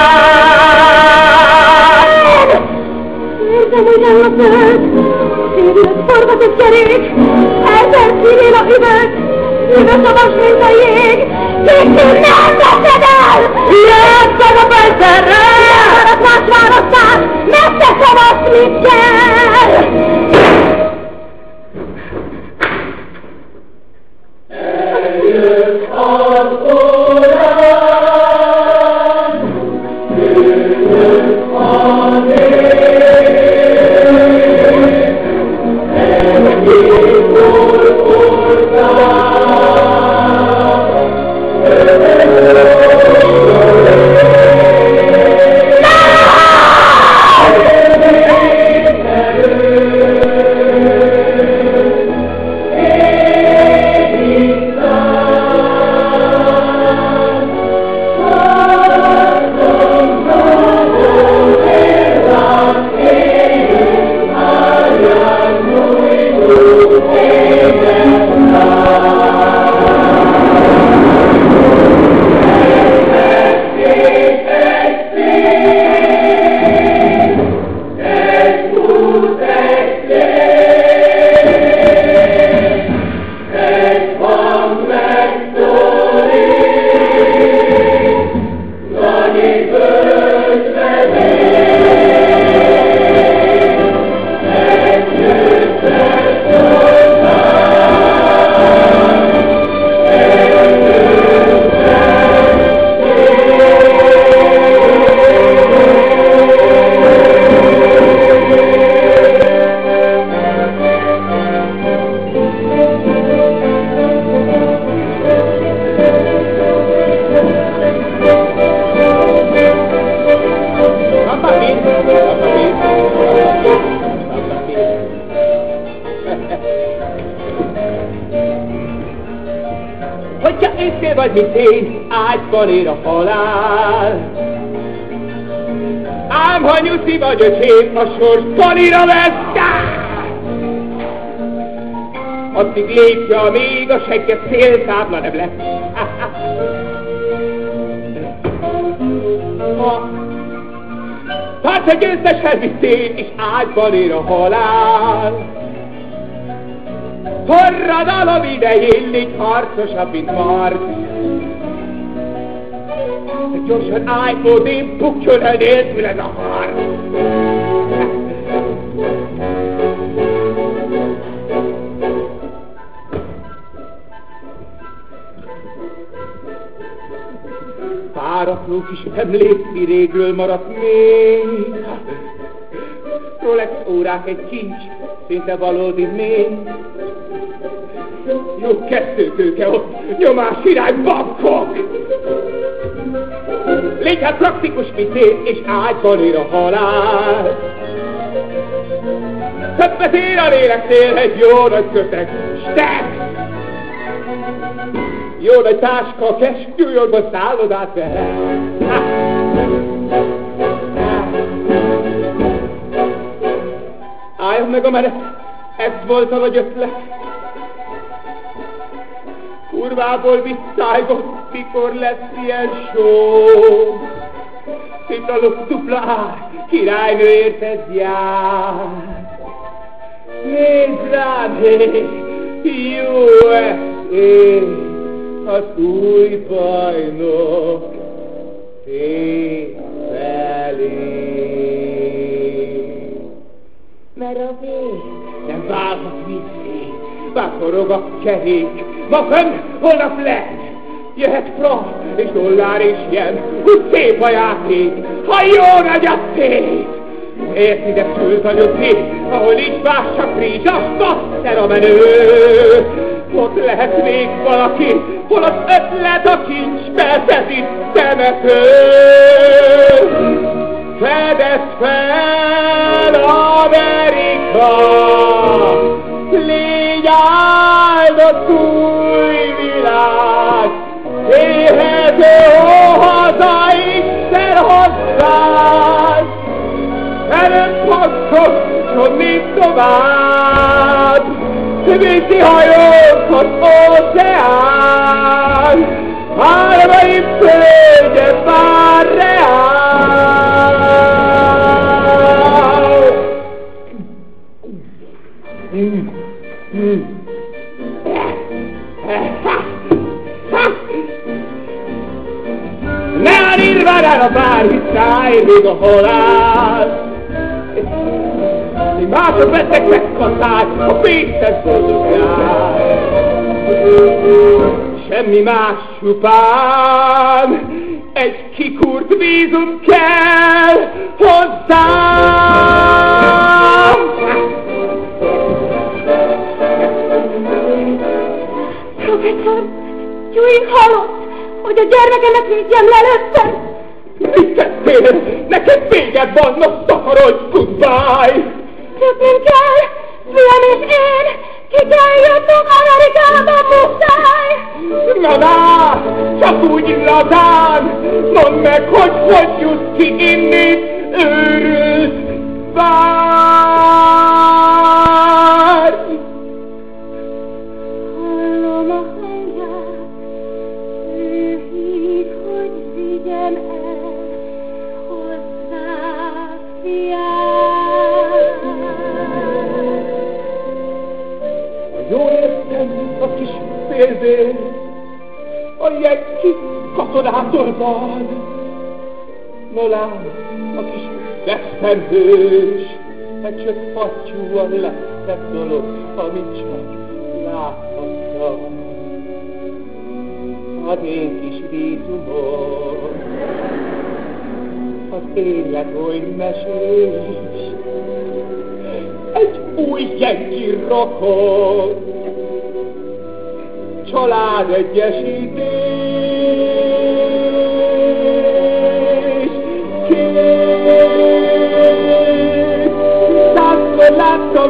Speaker 2: Érzem, hogy áll a föld, szédület forgat egy kerék, eltelt színén a üveg, üveg savas, mint a jég, végül nem veszed el!
Speaker 1: Jössz meg a Benszerre!
Speaker 2: Maradsz más választás, mert te szavasz, mit kell!
Speaker 3: Eljött az órán, jött az
Speaker 1: vagy, mint én, ágyban ér a halál. Ám ha nyuszi vagy, öcsém, a sors palira vesz. Addig lépj, amíg a segget céltábla nem lesz. Hát egy győztesen vittél, és ágyban ér a halál. Forradalom idején légy harcosabb, mint Mars. De gyorsan állj, odébb, bukjon el nélkül ez a harc. Páratlanul kis emlékni régről maradt még. Rolex órák egy kincs, szinte valódi mény. Jó kettőtőke ott, nyomás irány bankok. Légy hát praktikus, mint én, és ágyban ér a halál. Többet ér a léleknél egy jó nagy köteg, stek. Jó nagy táska, keskülyolba szállodát vehet. Álljon meg a menet, ez volt a nagy ötlet. Kurvából visszájgott, mikor lesz ilyen só. Italok dupla ár, királynő érted jár. Nézd rám, hé, jó eszély, az új bajnok felé. Mert a vér nem válhat visszé, bár forog a kerék. Ma fönn, holnap lent, jöhet fra és dollár és jen, úgy szép a játék, ha jó nagy a szép. Miért ide föltanyodni, ahol nincs más, csak frízs, azt el a menő. Ott lehet még valaki, hol az ötlet a kincsbe vezít temető. Fedezd fel, Amerika, légy áldott új világ, élhető haza Isten hozzád. Előtt hasznosson, mint tovább, vízi hajók az óceán, álmaim földje vár reál. Ne a nirvánára várj, hisz ráér még a halál. Mások vesznek megkaszált, a pénzed boldogjál. Semmi más csupán, egy kikúrt vízum kell hozzám.
Speaker 2: Professzor, Ewing halott, hogy a gyermekemet védjem lelőttem.
Speaker 1: Mit tettél? Neked véged van, most takarodj, goodbye!
Speaker 2: Többünk kell, fiam és én, ki kell jönnünk Amerikába, muszáj!
Speaker 1: Na, csak úgy lazán, mondd meg, hogy jussz ki innét, őrült, várj!
Speaker 2: Hallom a hangját, ő hív, hogy vigyem el hozzá, fiam.
Speaker 1: Jól értem a kis félvér, a jegki katonától van. No lám, a kis veszterhős, egy csak fattyú a legszebb dolog, amit csak láthattam. Az én kis vízumom, az tényleg oly mesés, egy új jegki rokon, családegyesítés. Százszor láttam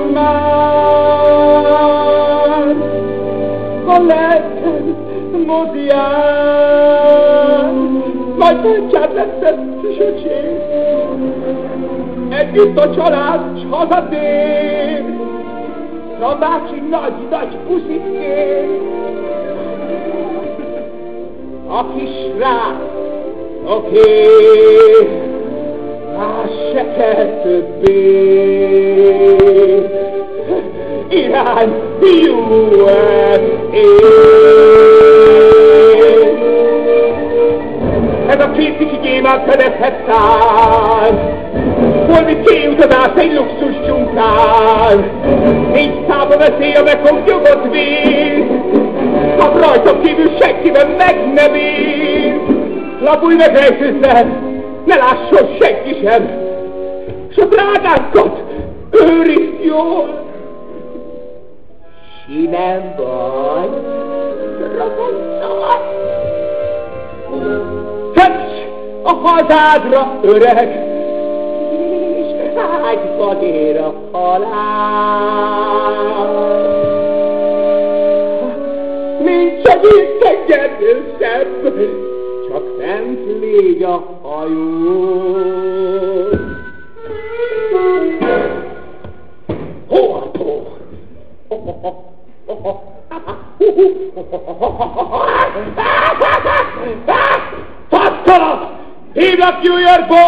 Speaker 1: már a lelkem mozián. bátyád lettem, kisöcsém. Együtt a család, s hazatér. Bácsi nagy puszit kér. A kisrác, oké, más se kell többé. Irány, USA. Ez a két kicsi gyémánt fedezhet tán. Holmi kiutazás egy luxus csunkán. 4 számba veszélye megfognyogott víz. Kap rajtam kívül senkiben meg nem ír. Lapulj meg rejtőzzel, ne lásson senki sem. S a drágákat őrizd jól. Si nem baj, ragadszal. Köcs a hazádra, öreg, és vágyban ér a halál. Nincs a gyűjtegető szebb, csak fent légy a hajó. Hó a tó? Tattalat! Hívlak New Yorkból!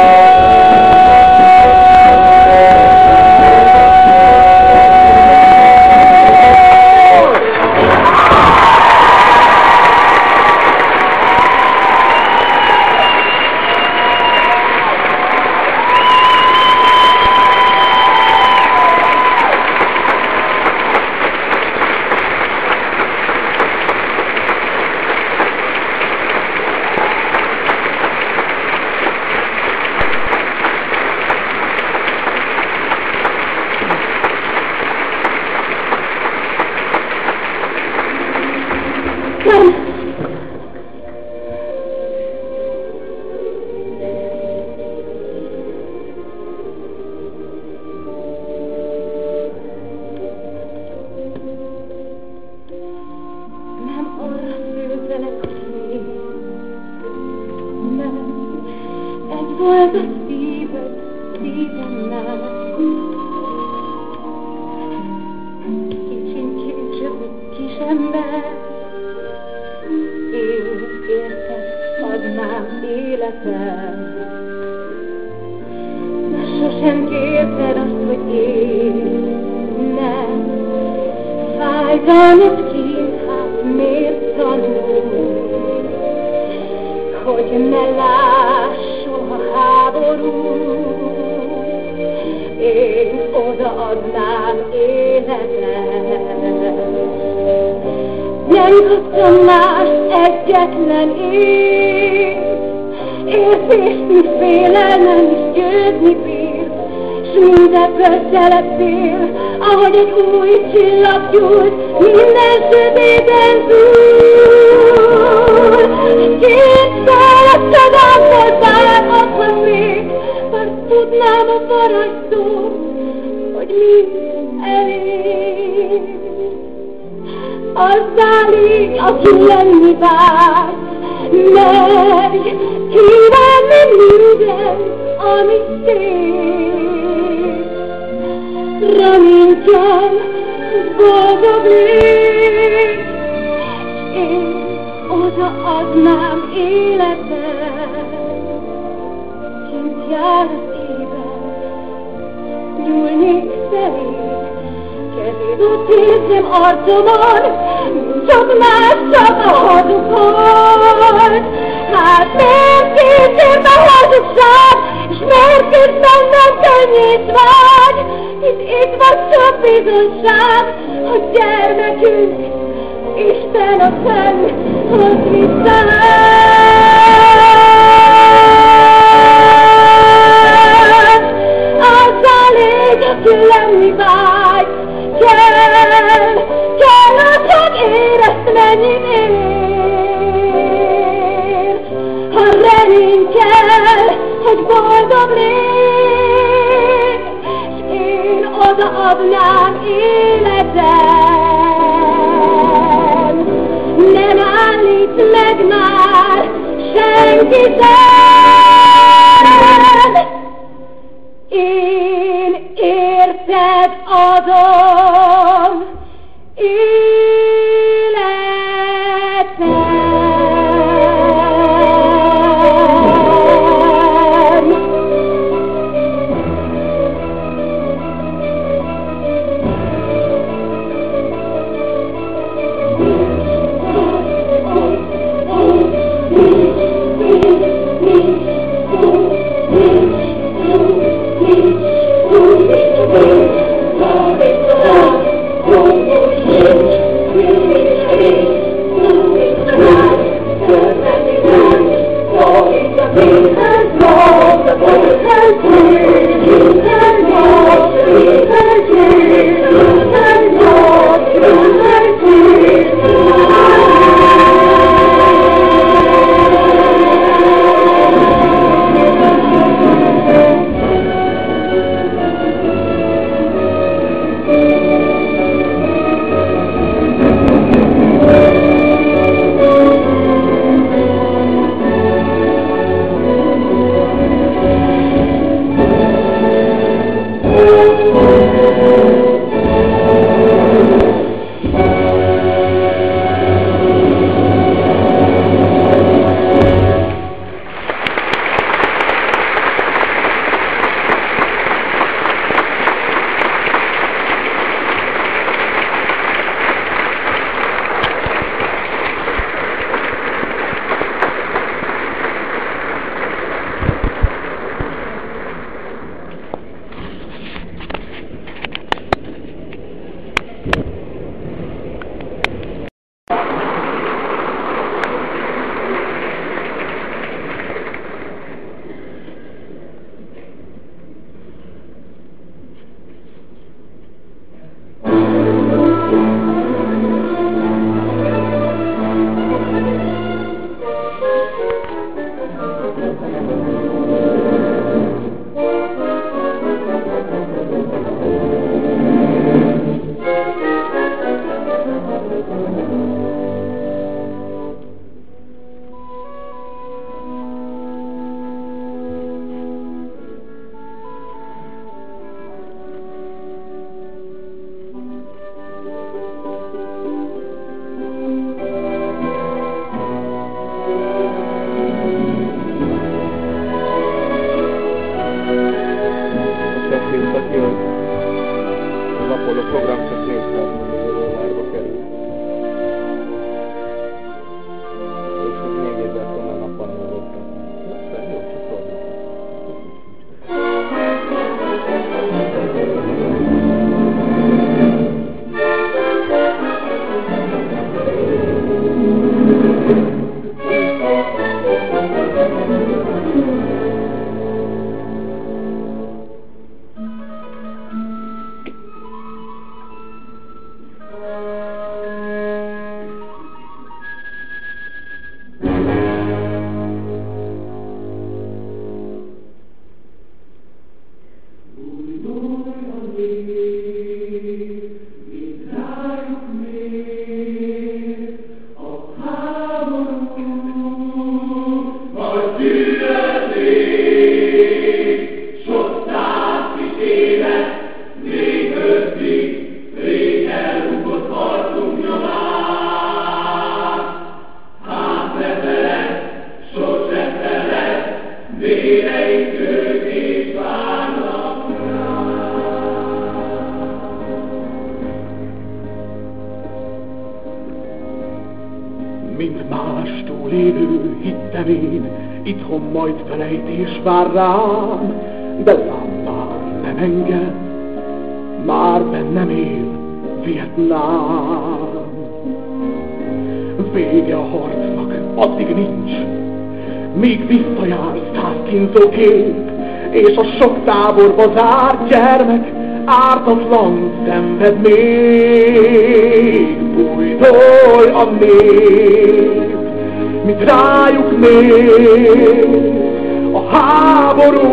Speaker 2: Ahogy egy új csillag gyújt, minden sötéten zúl. Kétszer a szavámból bárhatva még, bár tudnám a varázsszót, hogy mind elég. Azzá légy, aki lenni vágy, merj kívánni minden, ami szép. Reménykedj, boldog légy, én odaadnám életem. Kint jár az éven, nyúlnék szerint, kezét ott érzem arcomon, csak más, csak a hazugod. Hát miért kísért a hazugság, és miért küld bennem könnyét vágy? Itt van sok bizonság, hogy gyermekünk, Isten a fenn, hoz vissza. Azzá légy, aki lenni vágy, kell az, hogy érezd, mennyit él. Ha remény kell, hogy boldog légy, s én odaadnám életem. Nem állít meg már senki sem. Én érted adom életem.
Speaker 1: Mint mástól élő hittem én, itthon majd felejtés vár rám, de lám már nem enged, már bennem él Vietnám. Vége a harcnak, addig nincs, míg visszajár 100 kínzó kép, és a sok táborba zárt gyermek ártatlan szenved még. Bújdolj a nép, mit rájuk még a háború,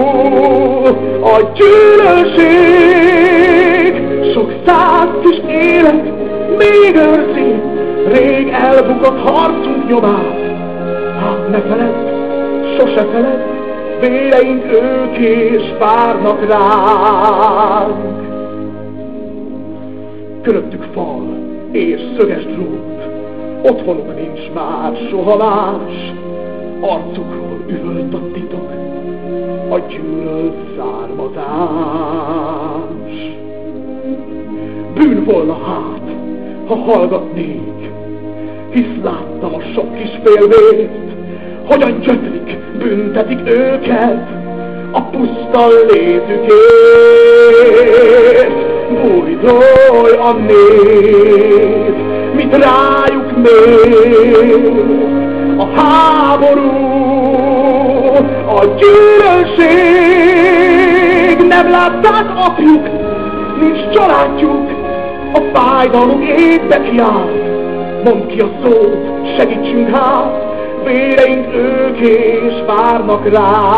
Speaker 1: a gyűlölség, sok száz kis élet még őrzi rég elbukott harcunk nyomát. Ne feledd, sose feledd, véreink ők és várnak ránk. Köröttük fal és szöges drót, otthonuk nincs már soha más, arcukról üvölt a titok, a gyűlölt származás. Bűn volna hát, ha hallgatnék, hisz láttam a sok kis félvért, hogyan gyötrik, büntetik őket a puszta létükért. Bújdolj a nép, mit rájuk mér, a háború, a gyűlölség. Nem látták apjuk, nincs családjuk, a fájdalmuk égbe kiáll. Mondd ki a szót, segítsünk hát, véreink ők és várnak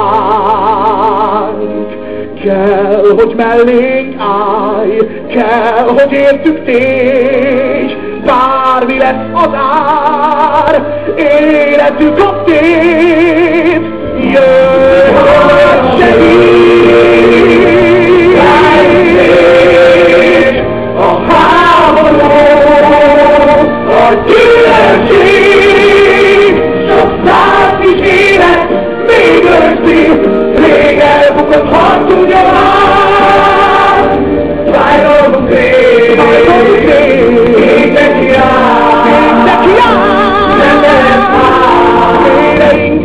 Speaker 1: ránk. Kell, hogy mellénk állj, kell, hogy értük tégy, bármi lesz az ár, életük a tét. Jöjj, hogy segíts, a háború, a gyűlölség, sok száz kis élet még őrzi, rég elbukott harcunk javán. Fájdalmunk rég, égbe kiáll, nem lehet már, véreink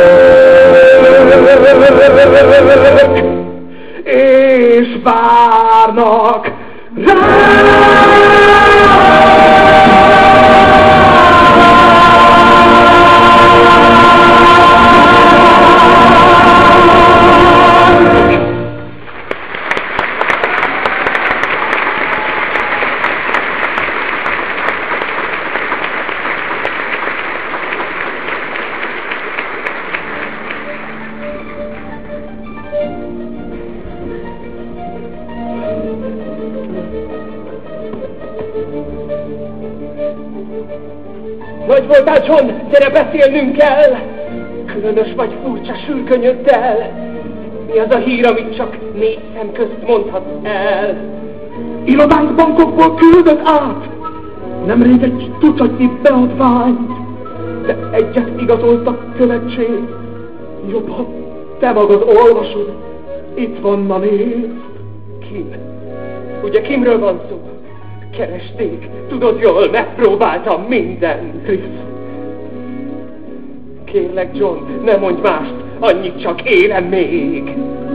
Speaker 1: ők, és várnak ránk.
Speaker 4: Nagy voltál, John, gyere, beszélnünk kell! Különös vagy, furcsa sülkönyöddel. Mi az a hír, amit csak 4 szem közt mondhatsz el?
Speaker 1: Irodánk bankokból küldött át nemrég egy tucatnyi beadványt, de egyet igazoltak követség. Jobb, ha te magad olvasod. Itt van, na nézd.
Speaker 4: Kim? Ugye Kimről van szó? Keresték, tudod jól, megpróbáltam mindent.
Speaker 1: Chris.
Speaker 4: Kérlek, John, ne mondj mást, annyit csak élem még.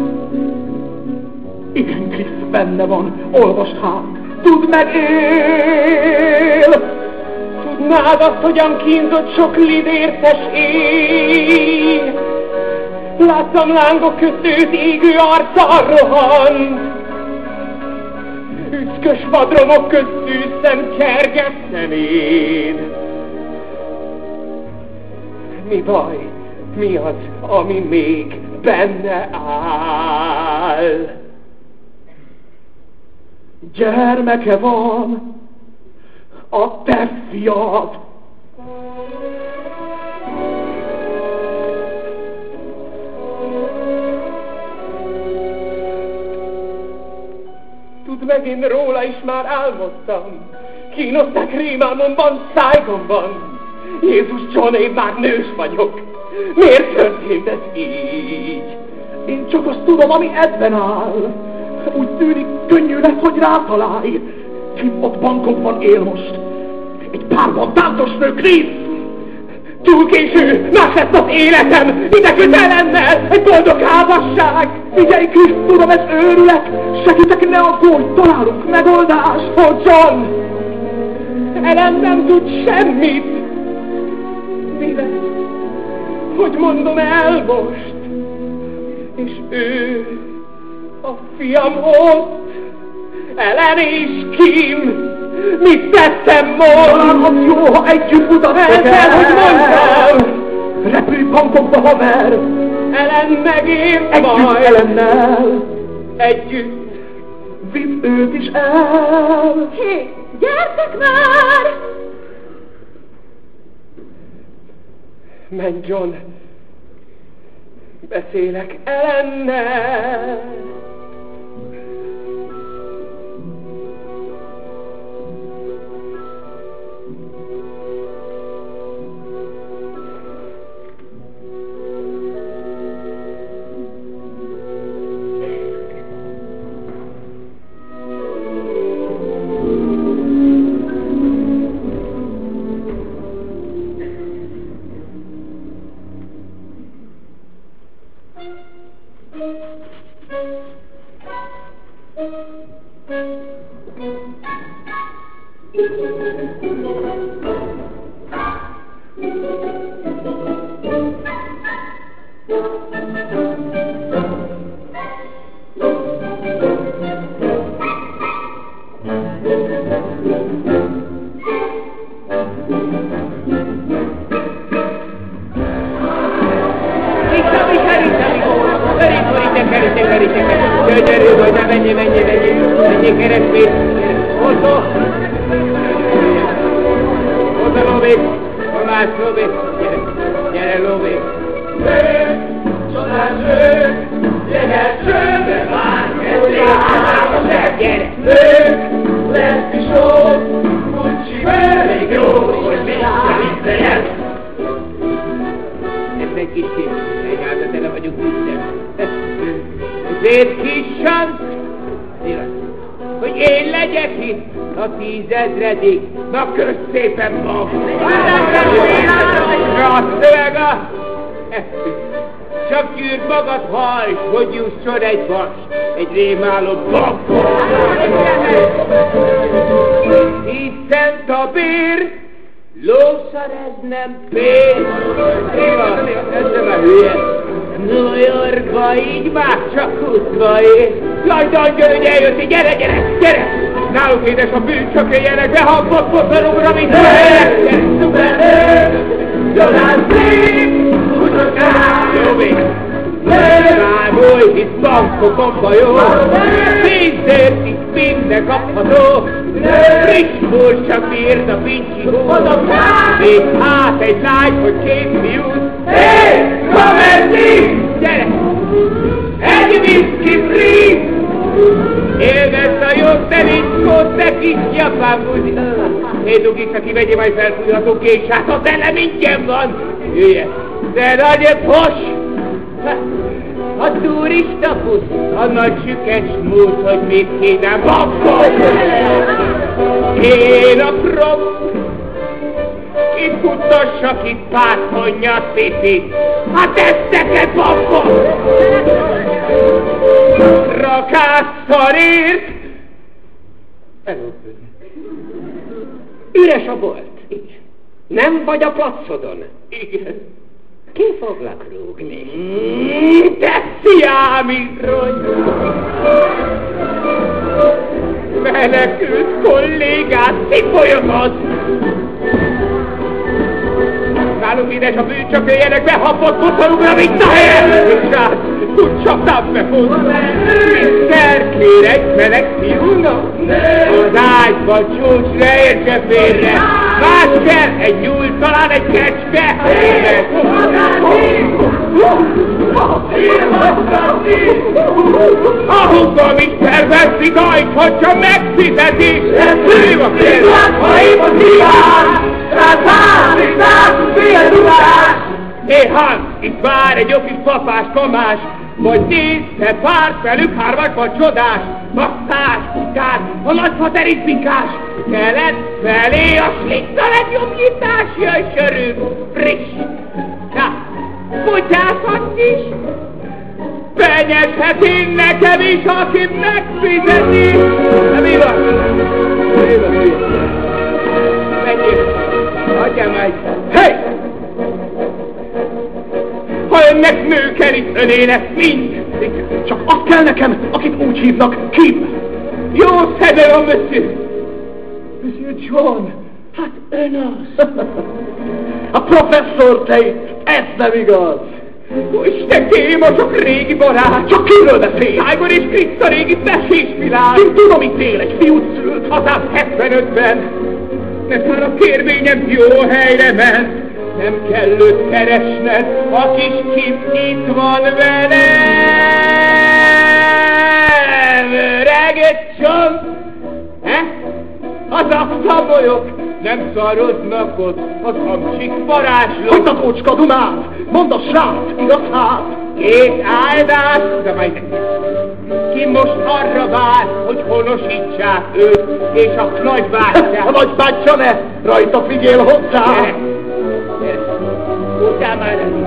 Speaker 1: Igen, Chris, benne van, olvasd hát, tudd meg, él!
Speaker 4: Tudnád azt, hogyan kínzott sok lidértes éj? Láttam lángok közt őt, égő arccal rohant. Üszkös vadromok közt tűztem, kergettem én. Mi baj? Mi az, ami még benne áll?
Speaker 1: Gyermeke van, a te fiad.
Speaker 4: Tudd meg, én róla is már álmodtam. Kínozták Rémámonban, Saigonban. Jézus, John, én már nős vagyok. Miért történt ez így?
Speaker 1: Én csak azt tudom, ami ebben áll. Úgy tűnik, könnyű lesz, hogy rátalálj. Kim ott bankokban él most. Egy párban táncos nő, Chris!
Speaker 4: Túl késő, más lesz az életem, ide közelennel, egy boldog házasság!
Speaker 1: Figyelj, Chris, tudom, ez őrület! Segítek, ne aggódj, találunk megoldást!
Speaker 4: Oh, John! Ellen nem tud semmit! Mi lesz? Hogy mondom el most? És ő, a fiam ott, Ellen és Kim, mit tettem most?
Speaker 1: Talán az jó, ha együtt mutattok el,
Speaker 4: hogy mondtam!
Speaker 1: Repülj bankokba, haver!
Speaker 4: Ellen megért
Speaker 1: Együtt
Speaker 4: majd!
Speaker 1: Ellennel!
Speaker 4: Együtt!
Speaker 1: Vidd őt is el!
Speaker 2: Gyertek már!
Speaker 4: Menj, John! Beszélek Ellennel!
Speaker 1: Na, kösz szépen mag! Rasszölega! Csak gyűrd magad, hajts, hogy jusson egy vas, egy rémáló bakba! Hiszent a bér, lószar ez nem pénz! Ez nem a hülye! New Yorkba így már csak útva ér! Jaj, Dangyör, hogy eljöttél, gyere, gyere, gyere! Náluk édes a bűn, csak éljenek be, ha botbotorokra, mint a helyek! Gyere, szuperhők! Jolán szép, utokán! Jó vég! Mámolj, hisz bankokon bajó! Pénzért itt minden kapható! Friss csak bírd a pincsi hó! Még hát egy lány, hogy két fiút! Hé, Kamerti! Gyere! Egy whisky free! Élvezd a jobb telinckót, te kis japán buzi! Hé, Dugik, aki vegye majd felfújható késát, ha bele mindjárt van! Hülye! De nagy fos! A turista pusz, a nagy sükecs múlt, hogy mit kéne bakkol! Én a prop! Itt futassak itt pár konnyat pipit! Hát ezt neked bakkol! Rakásszarért! Elúszod.
Speaker 4: Üres a bolt. Nem vagy a placodon.
Speaker 1: Igen.
Speaker 4: Ki foglak rúgni?
Speaker 1: Te sziámítrony! Menekült kollégát szipolyogod! Nálunk édes a bűn, csak éljenek be, ha botbotorukra vissza helyen! És rá, tud csapdát befut! Mr. kér egy meleg fiúnak? Az ágyban csúcsra értse félre! Más kell, egy nyúl, talán egy kecske! A húgom is perversi dajt, hogy csak megfizeti! Szűv a félre! Haim a szíván! Éhan, itt vár egy jó kis papás komás, vagy 10, te párt velük, hármat vagy csodás, basszás, pikás, a nagyfater is pikás, kelet felé a slitta legjobbítás, jöjj sörű, friss. Na, kutyákat is, penyeshet én nekem is, aki megfizeti. Na, mi van? Mi van? Menjél. Adjál egy! Hey! Ha önnek nő kell, itt öné lesz mind!
Speaker 3: Csak azt kell nekem, akit úgy hívnak, Kim!
Speaker 1: Jó szemre, monsieur!
Speaker 3: Monsieur John, hát ön az! A professzor te itt, ez nem igaz!
Speaker 1: Isten Kéma, csak régi barát!
Speaker 3: Csak kiről beszél?
Speaker 1: Tiger és Krista régi mesés világ!
Speaker 3: Én tudom, itt él, egy fiút szült!
Speaker 1: Hazám 75-ben! Mert már a kérvényem jó helyre ment!
Speaker 4: Nem kell őt keresned, a kis Kim itt van velem. Öreged csont, az a szabolyok nem szaroznak ott, az amcsik varázslók.
Speaker 1: Hogy a kocska dumát, mondd a srác igazát.
Speaker 4: Két áldás, de majd ki most arra vár, hogy honosítsák őt, és a nagybátyját.
Speaker 1: A nagybátyja ne, rajta figyél hozzá.
Speaker 4: Gyere, gyere, tudjál már el.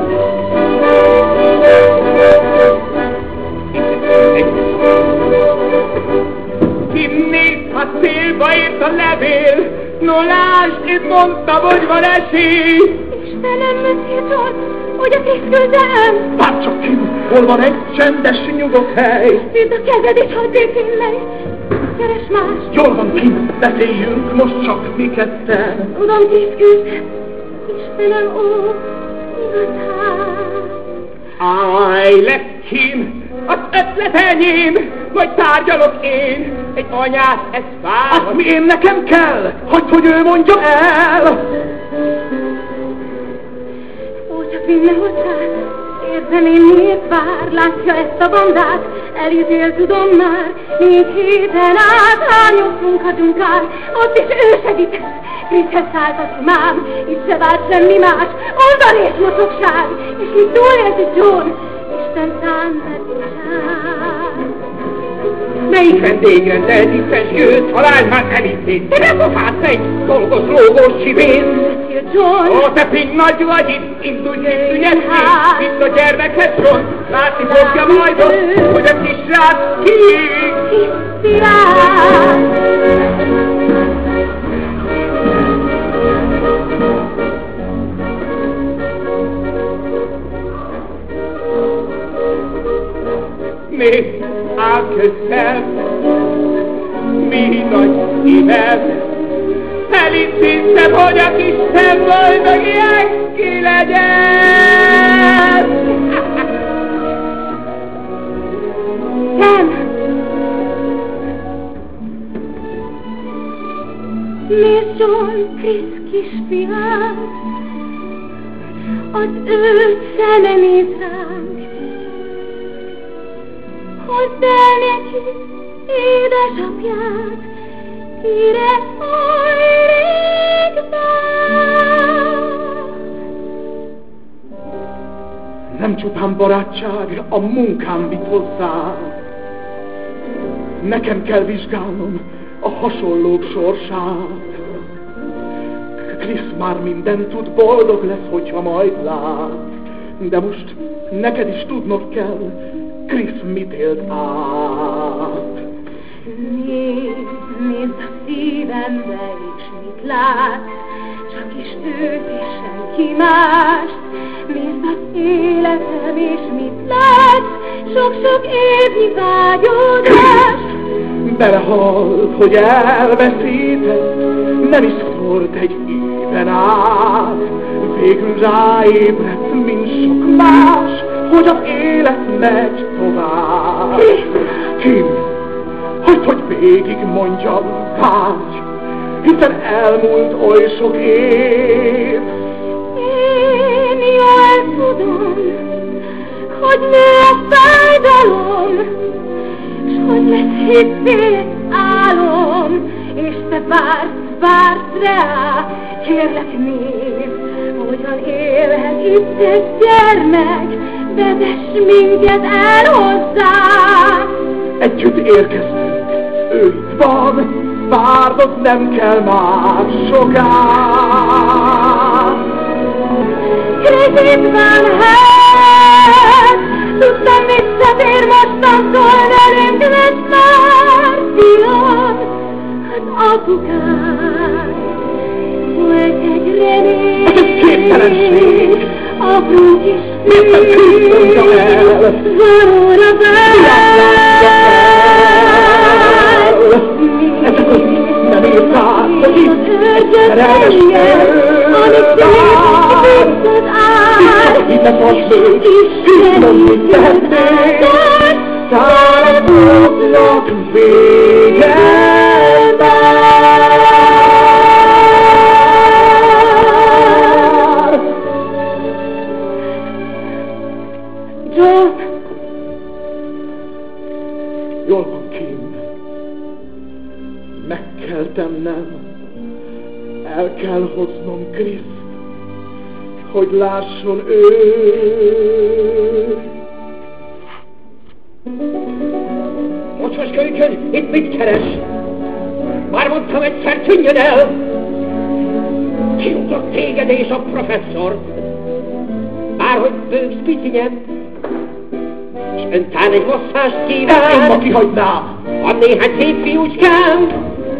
Speaker 4: Kimnéz, ha szélba ért a levél, no lásd, itt mondtam, hogy van esély.
Speaker 2: Istenem, Monsieur John, hogy a kis küldem.
Speaker 1: Várj csak, Kim, hol van egy csendes, nyugodt hely?
Speaker 2: Szűzd a kezed és hadd én meg. Keres más.
Speaker 1: Jól van, Kim, beszéljünk most csak mi ketten.
Speaker 2: Tudom, kis küld. Istenem, ó, igazán.
Speaker 4: Állj le, Kim, az ötlet enyém, majd tárgyalok én, egy anyát ez fáj.
Speaker 1: Azt mi én nekem kell? Hagyd, hogy ő mondja el!
Speaker 2: Ó, csak vinne hozzá, érzem én miért vár, látja ezt a bandát, elítél tudom már, 4 héten át, hányottunk a dzsunkán, ott is ő segített, Kriszhez szállt az imám, itt se várt semmi más, oldal és mocogság, és mit túléltük John, Isten szándékosság.
Speaker 4: Melyik vendégrendelt itt feskőt, halálmát elítélt? Te nem kapálsz egy dolgos lógós csivét?
Speaker 2: Monsieur John!
Speaker 4: Ó, te ping nagy vagy itt, indulj ki szügyetni, vidd a gyermekhez John, látni fogja majd ott, hogy a kisrác ki. Nézd, áll köztem, mi nagy szívem, elintéztem, hogy a kis szemből meg ilyen ki legyen.
Speaker 2: Sam! Nézd John, Krisz kisfiát, az ő szeme néz ránk. Hozd el neki édesapját, kire hajlik vár.
Speaker 1: Nem csupán barátság, a munkám vitt hozzá. Nekem kell vizsgálnom a hasonlók sorsát. Krisz már mindent tud, boldog lesz, hogyha majd lát. De most neked is tudnod kell, Krisz mit élt át.
Speaker 2: Nézd a szívembe, és mit lát, csak is őt és senki más. Nézd az életem, és mit látsz, sok-sok évnyi vágyódás.
Speaker 1: Belehalt, hogy elveszített, nem is szólt egy éven át. Végül ráébredt, mint sok más, hogy az élet megy tovább. Kim, hagyd, hogy végig mondjam, vágy, hiszen elmúlt oly sok év.
Speaker 2: Én jól tudom, hogy nő a fájdalom, s hogy lesz hitvét álom, és te vársz rá, kérlek nézd, hogyan élhet itt egy gyermek, vezess minket el hozzá.
Speaker 1: Együtt érkeztünk, ő itt van, várnod nem kell már soká.
Speaker 2: Krisz itt van, hát, tudtam visszatér, mostantól velünk lesz már, fiam, az apukám. Volt egy remény,
Speaker 1: ez képtelenség.
Speaker 2: apró kis
Speaker 1: Miért nem Krisz mondja el?
Speaker 2: Valóra
Speaker 1: Ezek az nem írták, hogy itt szerelmes
Speaker 2: amit visszad áll,
Speaker 1: Ide faszlő, Krisznon mit tehetnék, szállapoknak véget már. Jól van, Kim. Meg kell tennem. El kell hoznom Kriszt, hogy lásson ő.
Speaker 4: Mocsos kölykön, itt mit keres? Már mondtam egyszer, tűnjön el! Kiutok téged és a professzor. Bárhogy bőgsz pitinyet, és öntán egy hosszást kíván.
Speaker 1: Én ma kihagynám.
Speaker 4: Van néhány szép fiúcskám.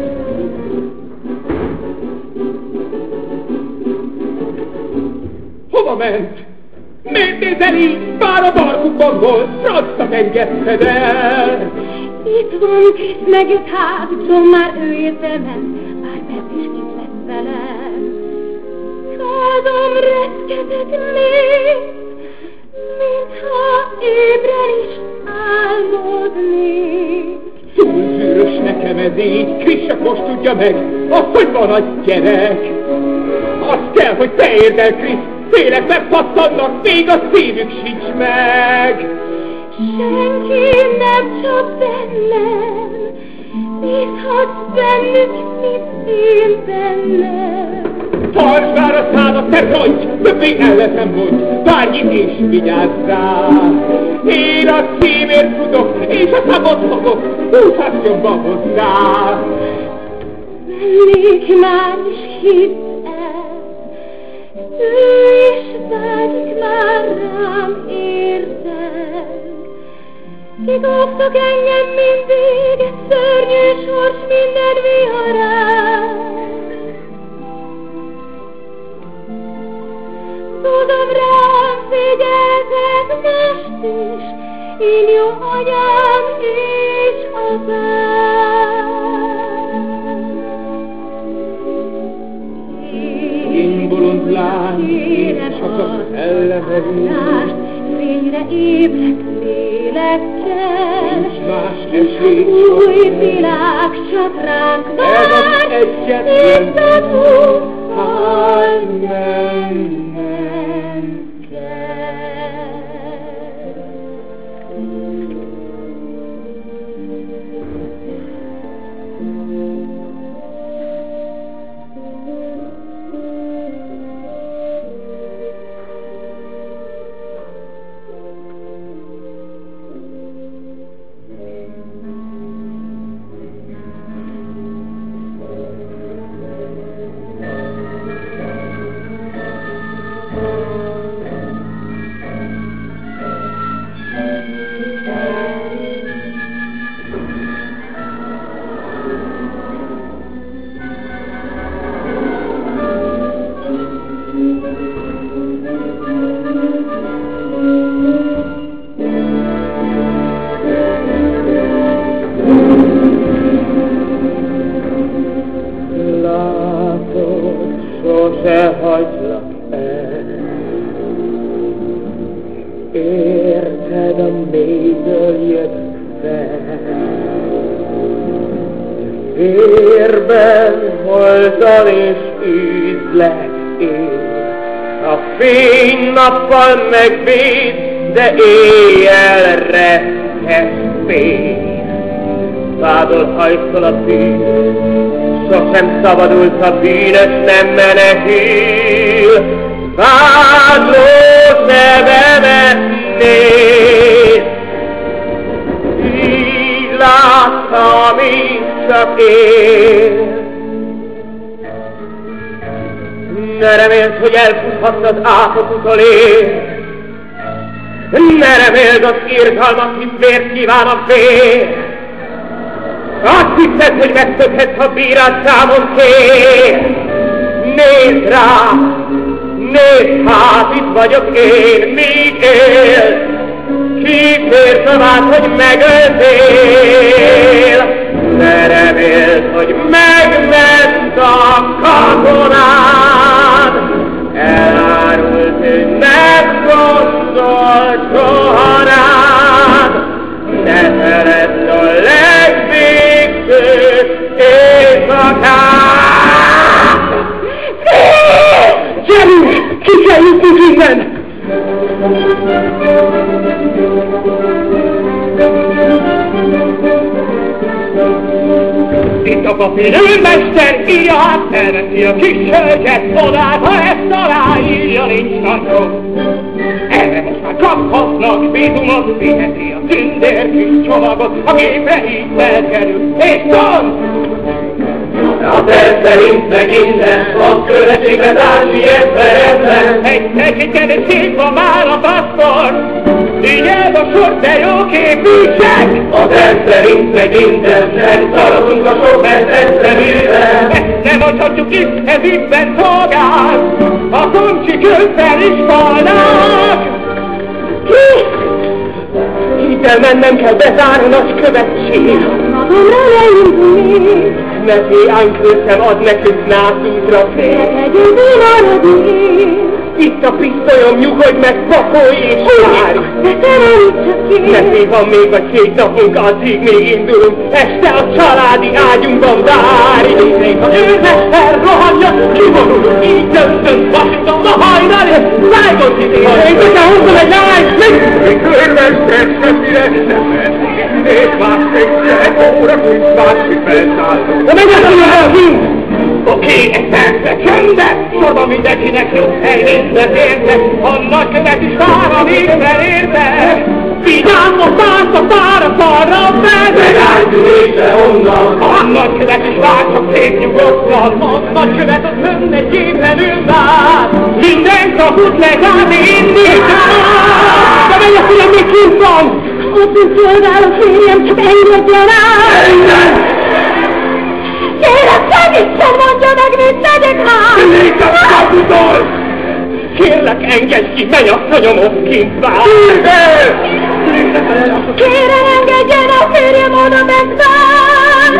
Speaker 1: Hova ment? Miért nézel így? Bár a barkukban volt, francnak engedted el.
Speaker 2: Itt van, Kriszt megjött hátul, már ő értement, bár mert is itt lett velem. Szádom reszketett még, mintha ébren is álmodnék.
Speaker 1: Túl zűrös nekem ez így, Kriszt csak most tudja meg, azt, hogy van a gyerek. Azt kell, hogy te érd el, Kriszt, félek megpattannak, még a szívük sincs meg.
Speaker 2: Senki nem csak bennem, bízhatsz bennük, mint én bennem.
Speaker 1: Tartsd már a szádat, te rongy, többé el nem mondj, várj itt és vigyázz rá. Én a szívért tudok, és a szabad fogok, úszásson hozzá.
Speaker 2: Mennék már is hidd el, ő is vágyik már rám, érted. Kikoptak engem mindig, egy szörnyű sors minden viharán. Tudom rám figyeltek most is, én jó anyám és apám.
Speaker 1: Én bolond lány, csak az ellemeim.
Speaker 2: Fényre ébredt lélekkel,
Speaker 1: Más esély
Speaker 2: új világ csak ránk vár.
Speaker 1: Ez az egyetlen,
Speaker 2: itt az út,
Speaker 1: hol
Speaker 2: mennünk kell.
Speaker 4: Sose hagylak el. Érted, a mélyből jött fel. Vérben, holtan és ízlek én. A fény nappal megvéd, de éjjelre fény. Vádol hajszol a bűn, sosem szabadult a bűnös, nem menekül. Vádló nevemet néz, így láttam, így csak én. Ne reméld, hogy elfuthatsz az átok utolé, ne reméld az irgalmat, hisz vért kíván a vér. Azt hiszed, hogy megszökhetsz, ha bírát számon kér. Nézd rá, nézd hát, itt vagyok én, míg élsz. Kísértem át, hogy megöltél. Ne reméld, hogy megment a katonád. Elárult, ő nem gondol soha rád. Ne feledd a legvégső éjszakát! Gyerünk! Ki kell jutnunk innen!
Speaker 1: Itt a papírőrmester írja át, elveszi a kis hölgyet, odába ezt aláírja, nincs nagyobb. Erre most már kaphatnak vízumot, viheti a tündér kis csomagot, a gépre így felkerül, és gond!
Speaker 3: A terv szerint meg innen, a követségre társi emberetlen.
Speaker 1: Egy szegényken és szép van már a paszport, figyeld a sor, de jó képűség!
Speaker 3: A terv szerint meg innen, nem szaladunk a sok eszeművel.
Speaker 1: Ezt nem adhatjuk itt, ez ügyben szolgál, a koncsi közben is falnak!
Speaker 4: Hitel mennem kell, bezár a nagy követség.
Speaker 2: Magamra leindulni,
Speaker 4: Ne félj, ánykőszem, ad nekünk nászútra fél.
Speaker 2: egyedül maradni.
Speaker 4: Itt a pisztolyom, nyugodj meg, pakolj és várj!
Speaker 2: De te nem csak én.
Speaker 4: Ne félj, van még vagy 2 napunk, addig még indulunk. Este a családi ágyunkban várj!
Speaker 1: Az őrmester rohanja, kivonulunk, így döntött Washingtonba hajnali, Saigon City-hoz.
Speaker 4: Én nekem hozom egy lányt!
Speaker 3: Még őrmester semmire nem mehet. Nézd már szépen, egy óra kint másik felszállunk.
Speaker 4: De meglátom el kint!
Speaker 1: Oké, egy percre csöndet, sorban mindenkinek jó hely, mindent érte, a nagykövet is vár a végben érte. Vigyázz, most állsz a falra felve!
Speaker 3: Megálljunk végre onnan.
Speaker 1: A nagykövet is vár, csak szép nyugodtan, a nagykövet az fönn egy képlenül vár. Minden kaput legállni indítál!
Speaker 4: De melyek ugyan még kint van?
Speaker 2: Ott is szolgálok, férjem, csak engedjen át! Kérem, segítsen, mondja meg, mit tegyek át!
Speaker 3: Nézd a kaputól!
Speaker 4: Kérlek, engedj ki, mennyasszonyom, ott kint vár!
Speaker 2: Kérem, engedjen a férjem, oda megvár!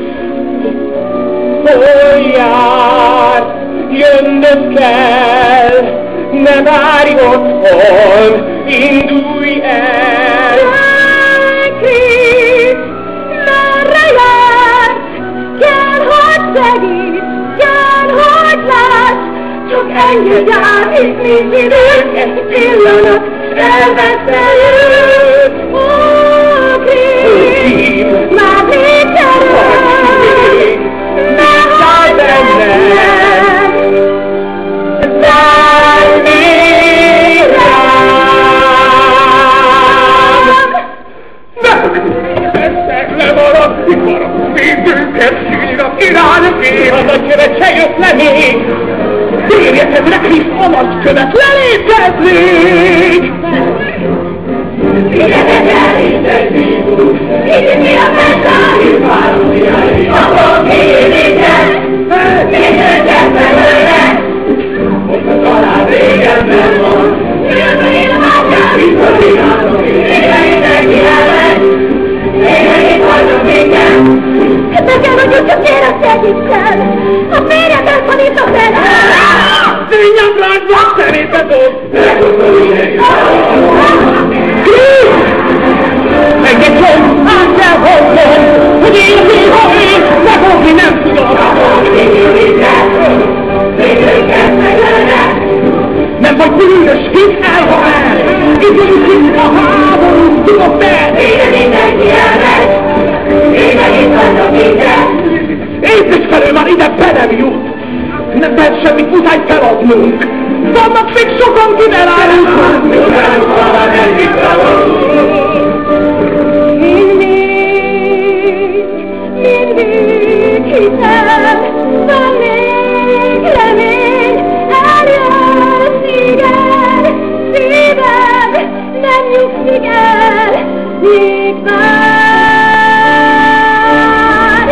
Speaker 4: Hol jár? Jönnöd kell, ne várj otthon, indulj el!
Speaker 2: Krisz, merre jársz? Kell, hogy segíts, kell, hogy látsz, csak engedj át, itt nincs időnk, egy pillanat, s elveszem őt. Ó, Krisz, már végtelenül, ne hagyd engem, várj még rám!
Speaker 3: Ezek lemarad, mikor a védőket sírnak irányok én.
Speaker 4: A nagykövet se jött le még! Térjekedre, Krisz, a nagykövet lelépezik!
Speaker 3: Ide kell innen vízus, ide mi a mentális városjai, akkor kérjéken, mindenket belőle. Most a család régenben van, jöjjön én a mátyár, itt a virágok, ide mindenki elmegy, ide itt hagyom minket.
Speaker 2: Nekem vagyok, csak kérem segítsen! A férjem elszabít a fele!
Speaker 4: Színjam rándva, szemébe dob!
Speaker 3: Legutóbb mindenki
Speaker 4: Engedj csomb, át kell hozzon, hogy én megfogni nem tudom! Nem vagy bűnös, hidd el, ha el! Itt a háború, tudok be!
Speaker 3: ide mindenki elmegy, ide itt hagyom minket.
Speaker 4: Épp felől már ide be nem jut! Nem lehet semmit, muszáj feladnunk! Vannak még sokan kiderálunk!
Speaker 2: Mindig hiszem, van még remény, eljön szíven, szívem nem nyugszik el, még vár.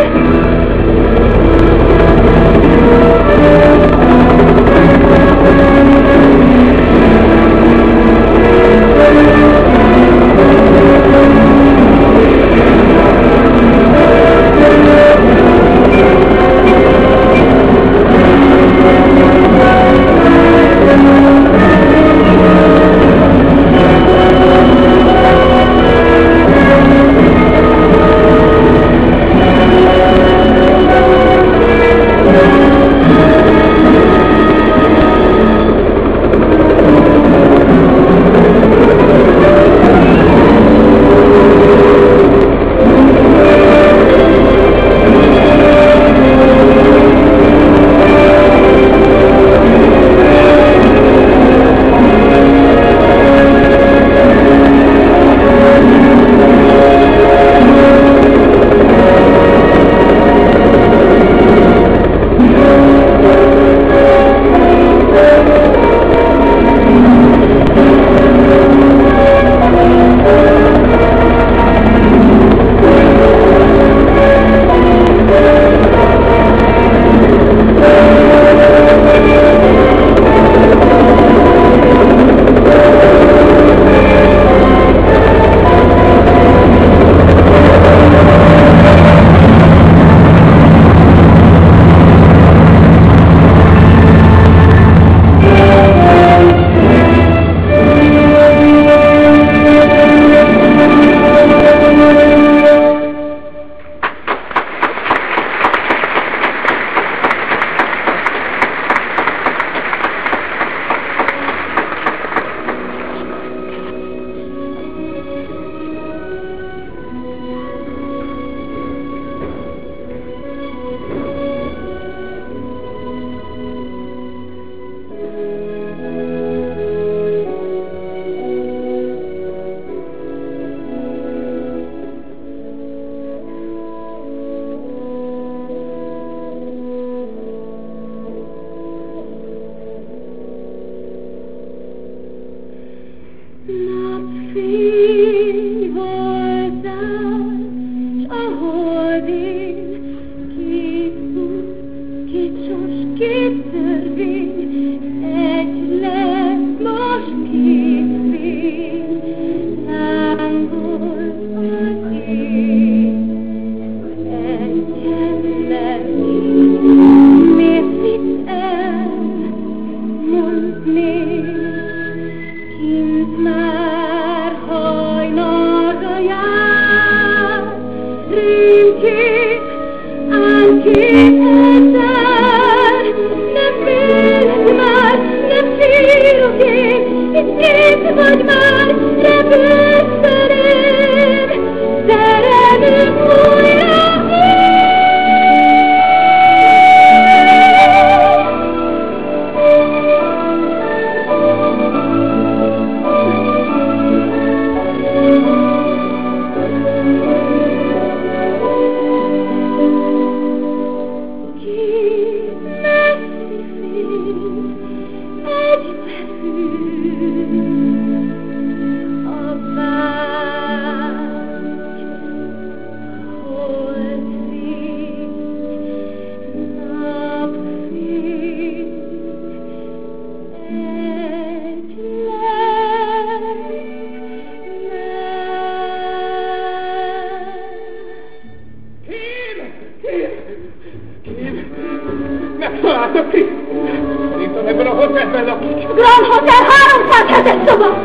Speaker 1: Megtaláltak ki! Szerintem ebben a hotelben lakik.
Speaker 2: Grand Hotel 307-es szoba!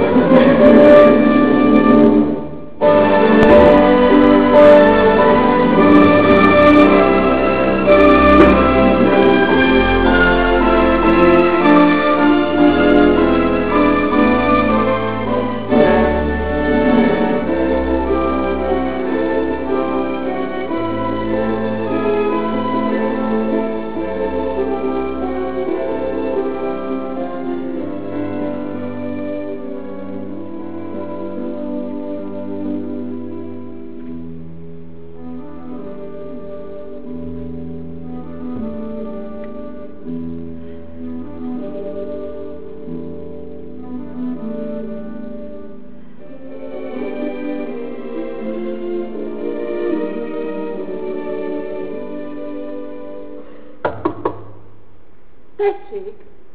Speaker 2: Tessék!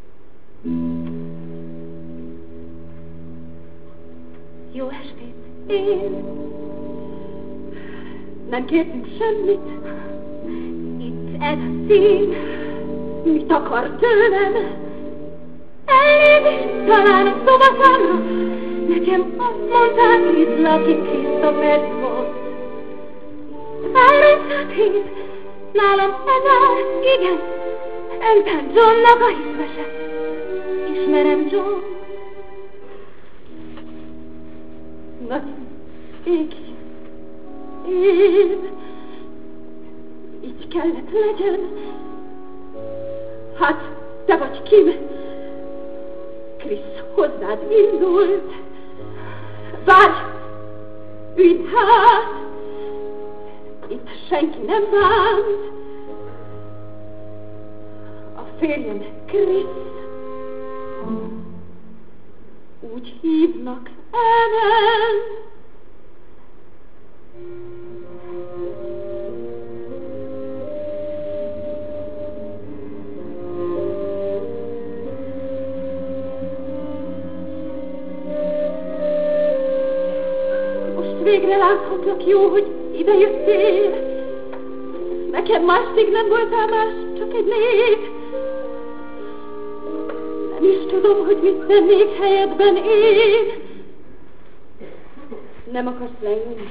Speaker 2: Jó estét! Én... Nem kértünk semmit. Itt ez a szín. Mit akar tőlem? Elnézést talán a szobaszámra. Nekem azt mondták, itt lakik Christopher Scott. 307. Nálam ez áll, igen. Öntán Johnnak a hitvese. Ismerem John. Nagyon égi. Én. Így kellett legyen. Hát, te vagy Kim. Krisz hozzád indult. Várj! Ülj hát! Itt senki nem bánt. Férjem Krisz, úgy hívnak Ellen. Most végre láthatlak, jó, hogy ide jöttél. Nekem másig nem voltál más, csak egy név. Nem is tudom, hogy mit tennék helyedben én. Nem akarsz lejönni?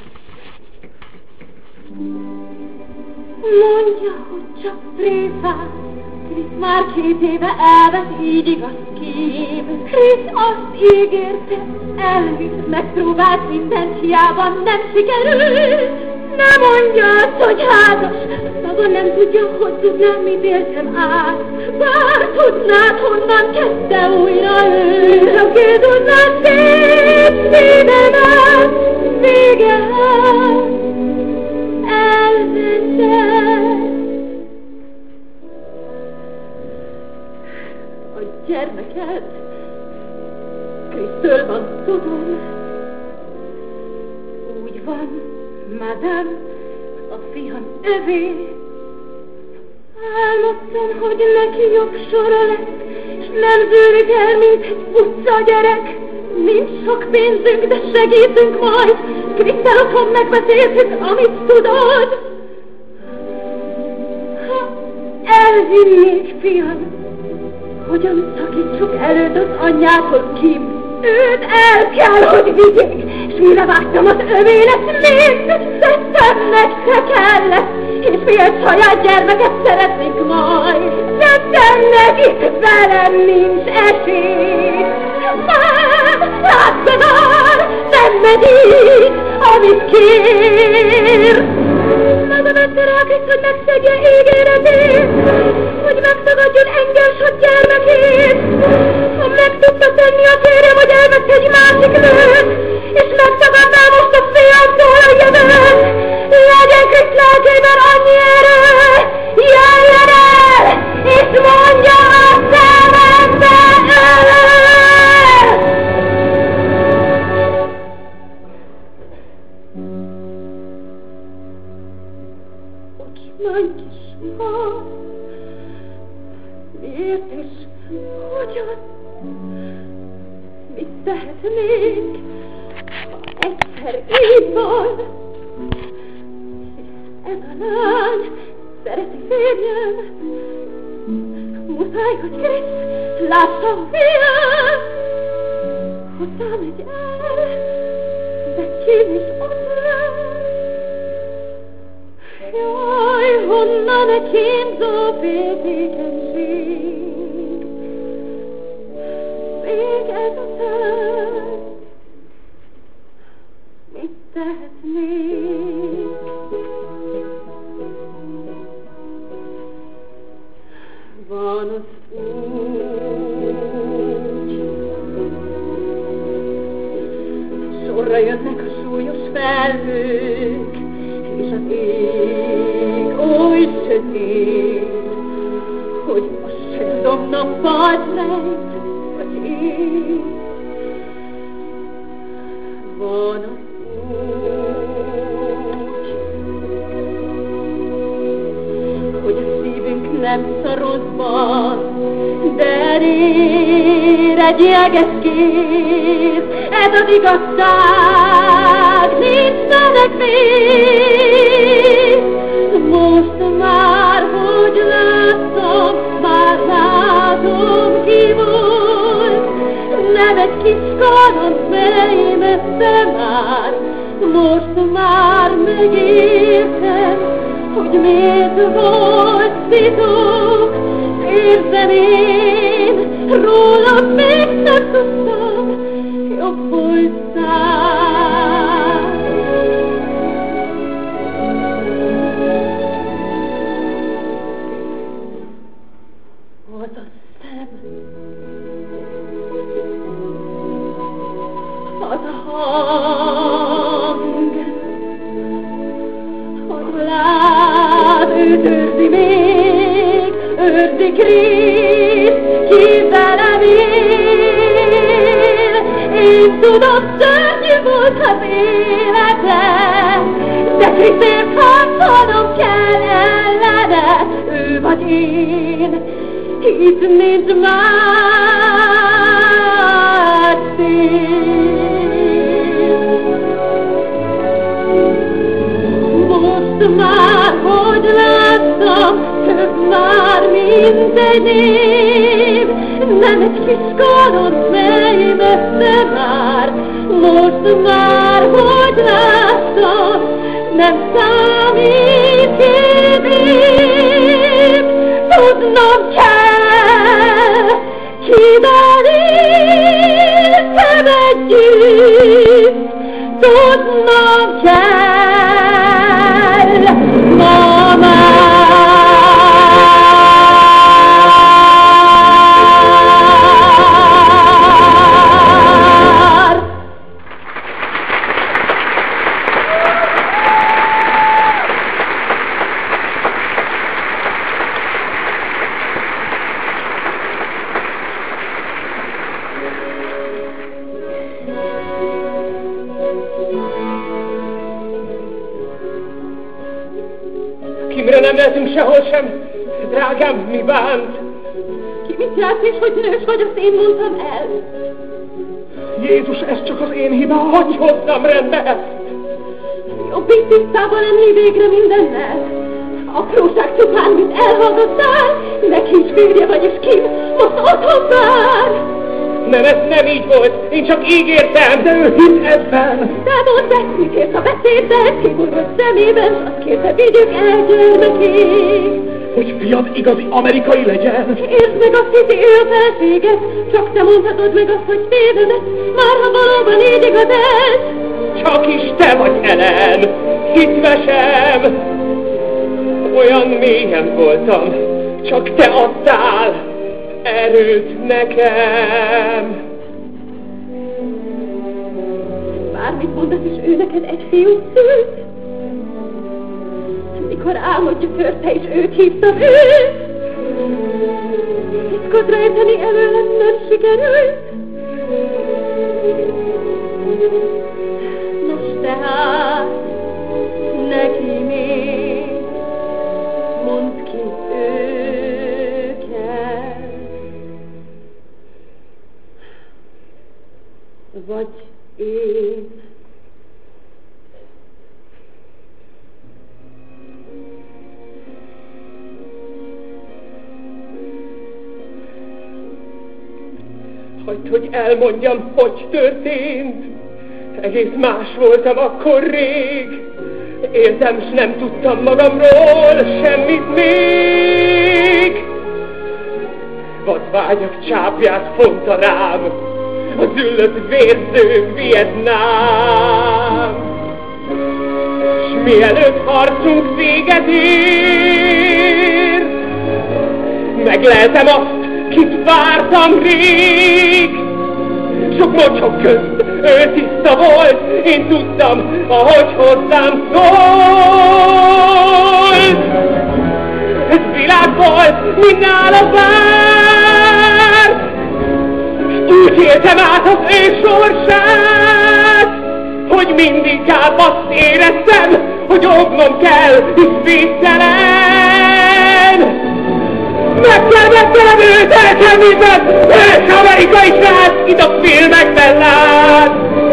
Speaker 2: Mondja, hogy csak tréfál. Krisz már 2 éve elvett, így igaz kém. Krisz azt ígérte, elvitt, megpróbált mindent, hiába nem sikerült. Ne mondja azt, hogy házas, maga nem tudja, hogy tudnám, mit éltem át. Bár tudnád, honnan kezdte újra ő. A kérduzzál szép szívemet, vége hát, elveszett. A gyermeked Krisztől van, tudom. Úgy van, madame, a fiam övé. Álmodtam, hogy neki jobb sora lesz, s nem zűrik el, mint egy utca gyerek. Nincs sok pénzünk, de segítünk majd. Krisztel otthon megbeszéltük, amit tudod. Ha elvinnék, fiam, hogyan szakítsuk előtt az anyjától, Kim? Őt el kell, hogy vigyék, s mire vágtam az övé lesz, még tettem nektek el lesz, és miért saját gyermeket szeretnék majd, de te neki velem nincs esély. Látszod már, nem megy így, amit kér. Maga mente rá Kriszt, hogy megszegje ígéretét, hogy megtagadjon engem sok gyermekét. Ha meg tudta tenni a férjem, hogy elvesz egy másik nőt, és megtagadná most a fiamtól a jövőt, legyen Kriszt lelkében annyi erő, jöjjön el, és mondja a szemembe elő! Nagy kis hal, miért és hogyan, mit tehetnék, ha egyszer így van? Ez a lány szereti férjem, muszáj, hogy Kriszt lássa a fiam, hozzá megy el, de kín is ott lesz. Jaj, honnan a kínzó féltékenység? Még ezután mit tehetnék? Van az úgy, sorra jönnek a súlyos felhők, és az ég oly sötét, hogy most se tudom, nappal lejt, vagy ég. Van az úgy, hogy a szívünk nem szorozban, de ér egy jeges kéz, ez az igazság, nincs menekvés. Most már, hogy láttam, már látom, ki volt, nem egy kis kaland, mely messze már. Most már megértem, hogy miért volt titok, érzem én, rólam még nem tudtam, jobb volt szám. Az a szem, az a hang, az láb őt őrzi még, őrzi Kriszt, ki velem él. Én tudom, szörnyű volt az életem, de Krisztért harcolnom kell ellene, ő vagy én, itt nincs más szín. Most már, hogy láttam, több már, mint egy év, nem egy kis kaland, mely messze már. Most már, hogy láttam, nem számít 2 év, tudnom kell, kivel éltem együtt, tudnom kell, ma már.
Speaker 4: Kimre nem lehetünk sehol sem, drágám, mi bánt?
Speaker 2: Ki mit járt és hogy nős vagy, azt én mondtam el.
Speaker 4: Jézus, ez csak az én hibám, hogy hozzam rendbe ezt?
Speaker 2: Jobb így tisztában lenni végre mindennel. Apróság csupán, mit elhallgattál, de kisférje vagy és kim, most otthon vár.
Speaker 4: Nem, ez nem így volt, én csak ígértem.
Speaker 1: De ő hitt ebben.
Speaker 2: De mondd meg, mit ért a beszédben, kigurult szemében, s azt kérte, vigyük el gyermekét.
Speaker 1: Hogy fiad igazi amerikai legyen.
Speaker 2: Értsd meg, azt hiszi ő a felséget, csak te mondhatod meg azt, hogy tévedett, már ha valóban így igaz ez.
Speaker 4: Csak is te vagy, Ellen, hitvesem. Olyan mélyen voltam, csak te adtál erőt nekem.
Speaker 2: Bármit mondasz is, ő neked egy fiút szült. Mikor álmodja törte, és őt hívtam őt. Titkot rejteni előlem nem sikerült. Nos tehát, neki még mondd ki őket. Vagy én.
Speaker 4: Hagyd, hogy elmondjam, hogy történt. Egész más voltam akkor rég. Éltem, s nem tudtam magamról semmit még. Vadvágyak csápját fonta rám az üllött vérző Vietnám. S mielőtt harcunk véget ér, megleltem azt, kit vártam rég. Sok mocsok közt ő tiszta volt, én tudtam, ahogy hozzám szólt. Ez világ volt, mint nála várt, s úgy éltem át az ő sorsát, hogy mindinkább azt éreztem, hogy óvnom kell, hisz védtelen. Meg kell megtelem őt, elkemített, ős amerikai srác, itt a filmekben lát.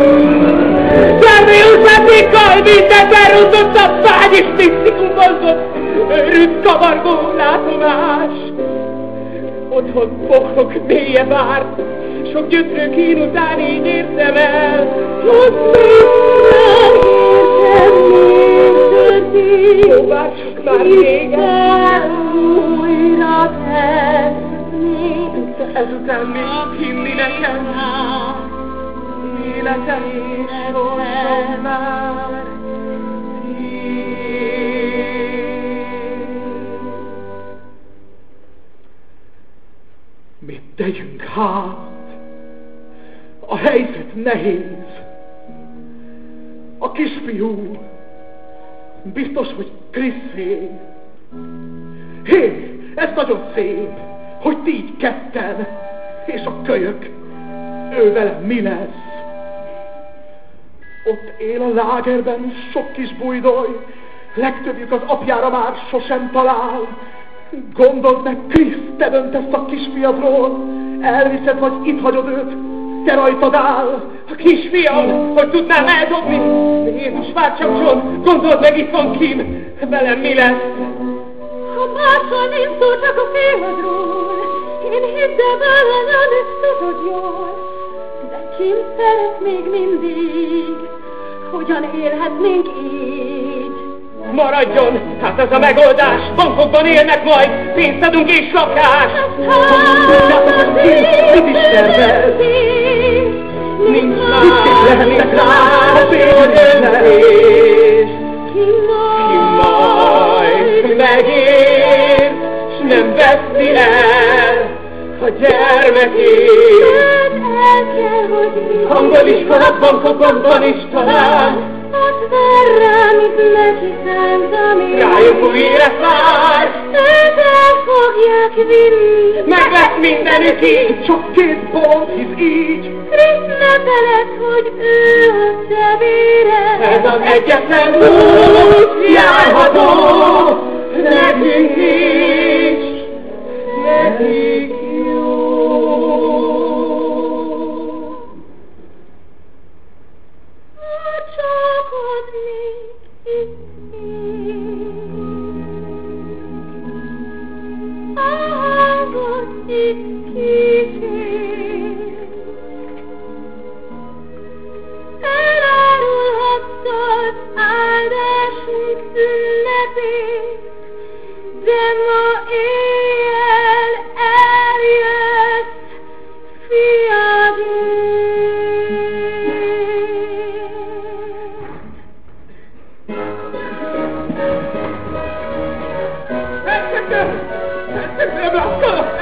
Speaker 4: Szervéuszlátékkal minden berúzott a vágy, és misztikumbozott, őrült kavargó látomás. Otthon poklok mélye várt, sok gyötrő kín után így értem el, hogy mindjárt értem, mi történt. Jó, bár csak már régen. Ezután még hinni nekem, életem és sorsom már
Speaker 1: Mit tegyünk hát? A helyzet nehéz. A kisfiú biztos, hogy Krisszé. Hé, ez nagyon szép, hogy ti így ketten, és a kölyök, ő vele mi lesz? Ott él a lágerben sok kis bújdoly, legtöbbjük az apjára már sosem talál. Gondold meg, Krisz, te döntesz a kisfiadról, elviszed, vagy itt hagyod őt, te rajtad áll.
Speaker 4: A kisfiam, hogy tudnám eldobni? Jézus, várj csak, John, gondold meg, itt van Kim, velem mi lesz?
Speaker 2: Ha máshol nincs szó, csak a fiadról, én hiddem ellenem, ezt tudod jól. De Kim szeret még mindig, hogyan élhetnénk így?
Speaker 4: Maradjon, hát ez a megoldás, bankokban élnek majd, pénzt adunk és lakást.
Speaker 1: Mit is tervez?
Speaker 4: Nincs más,
Speaker 1: lehetnek rá a
Speaker 4: pénzés. Ki majd megér, s nem veszi el a gyermekét. Hangban is van, bankokban is talán,
Speaker 2: ott vár rám, itt neki szántam én.
Speaker 4: rájuk új élet vár,
Speaker 2: őt el fogják vinni.
Speaker 4: meg lesz mindenük így,
Speaker 1: csak két bolond hisz így.
Speaker 2: Krisz ne feled, hogy ő a te véred.
Speaker 4: ez az egyetlen út járható, nekünk is, nekik jó.
Speaker 2: Csak ott még itt a hangot itt kísér.
Speaker 1: Nem láttalak!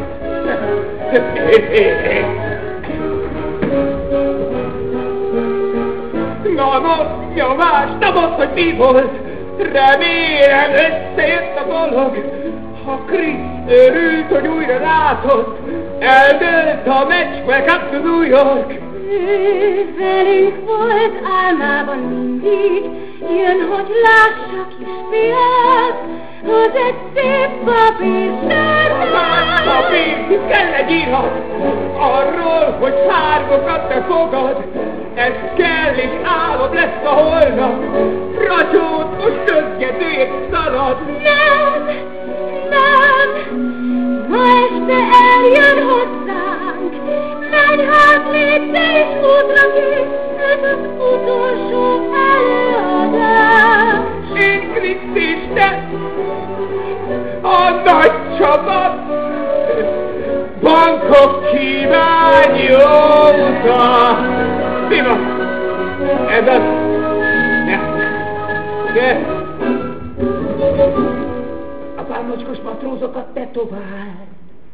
Speaker 1: Na, nyomás, nem az, hogy mi volt. Remélem összejött a dolog. Ha Krisz örült, hogy újra látott, eldőlt a meccs, welcome to New York.
Speaker 2: Ő velünk volt álmában mindig, jön, hogy lássa kis fiát, az egy szép papír szerzett.
Speaker 1: Papír, kell egy irat, arról, hogy szárgokat te fogad, ez kell és álom lesz a holnap, racsót most közgetőjét szalad.
Speaker 2: Nem, ma este eljön hozzánk, menj hát légy te is útra kész, ez az utolsó előadás.
Speaker 1: Én Krisz és te, a nagy csapat, bankok kívánjóta. Mi van? Ez az? Ne. Ge? A pármocskos matrózokat tetovál.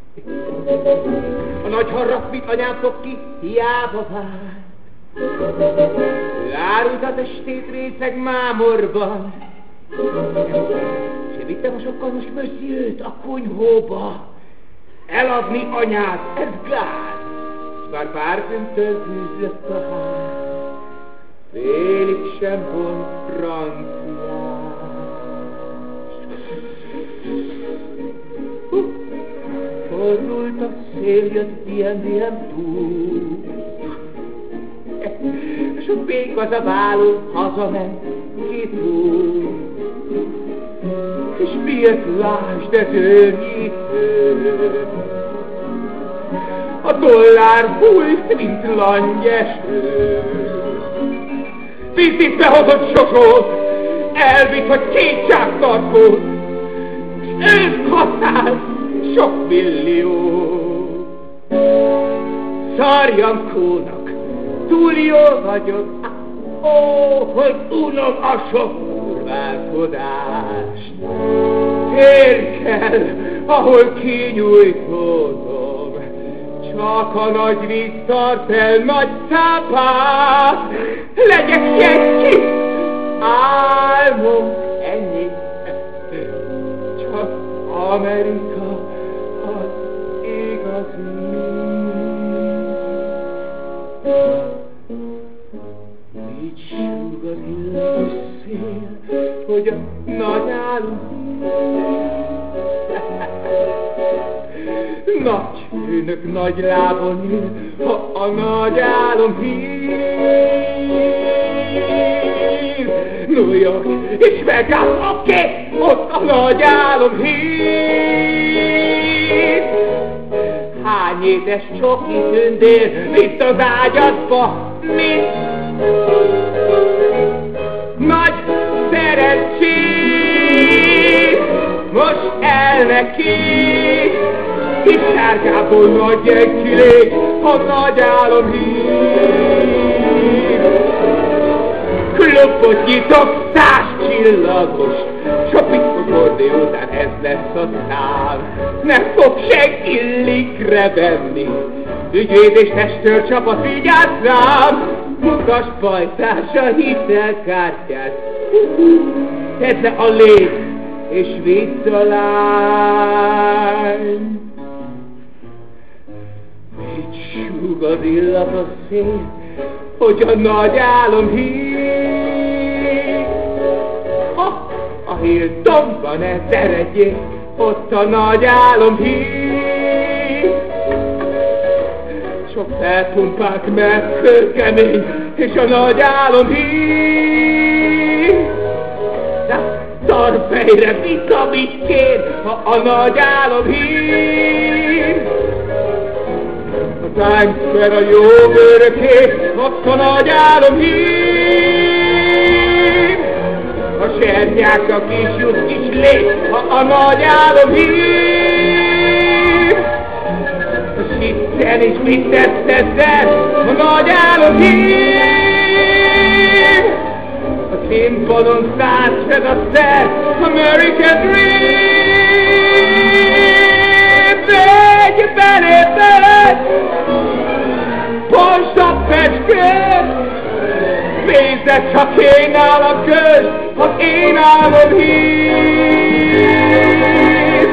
Speaker 1: A nagy harrat, anyám fog ki, hiába vár. Árult a testét részeg mámorban, s vittem a sokkanos mössziőt a konyhóba. Eladni anyát, ez gáz, s bár párfümtől tűz lett a ház, félig sem von franciás. Fordult a szél, jött ilyen túl, s a bék az a váló hazament kitúl. És miért lásd, ez őnyítő, a dollár fújt, mint langyeső. Vízit behozott sosót, elvitt, hogy 2 zsáktartót, s őt használ sok millió. Szarjankónak, túl jól vagyok, ó, hogy unom a sok kurválkodást. Tér kell, ahol kinyújtódom, csak a nagy víz tart el nagy cápát. Legyek egy kis álmom, ennyi, csak Amerika az igazi. Így súg az illatos szél, hogy a nagy álom nagy főnök nagy lábon él, ha a nagy álom hír. New York és Vegas, oké, ott a nagy álom hír. Hány édes csoki tündér, vitt az ágyadba, mit? Nagy szerencsét, most el neki, kis sárgából nagy egykilék, a nagy álom hír. Klubot nyitok, 100 csillagos, s a pikkos bordé után ez lesz a szám. Nem fog senki likre venni, ügyvéd és testőr csapat vigyázz rám. Mutas pajtás a hitelkártyát, tedd le a lét és vidd a lány. Így súg az illatos szél, hogy a nagy álom hír. Ha a Hiltonban eredjék, ott a nagy álom hír. Sok felpumpák, mert kőkemény, és a nagy álom hír. De szarfejre visz, amit kér, ha a nagy álom hír. A Times Square a jó bőröké, ott a nagy álom hír. A sernyák, a kis jusz, kis lé, ha a nagy álom hír. A sitten és mit teszed, a nagy álom hír. A színpadon szállt a szer, American Dream! Egy belépett, postat fecskő, nézze csak én állak közt, az én álmom hisz.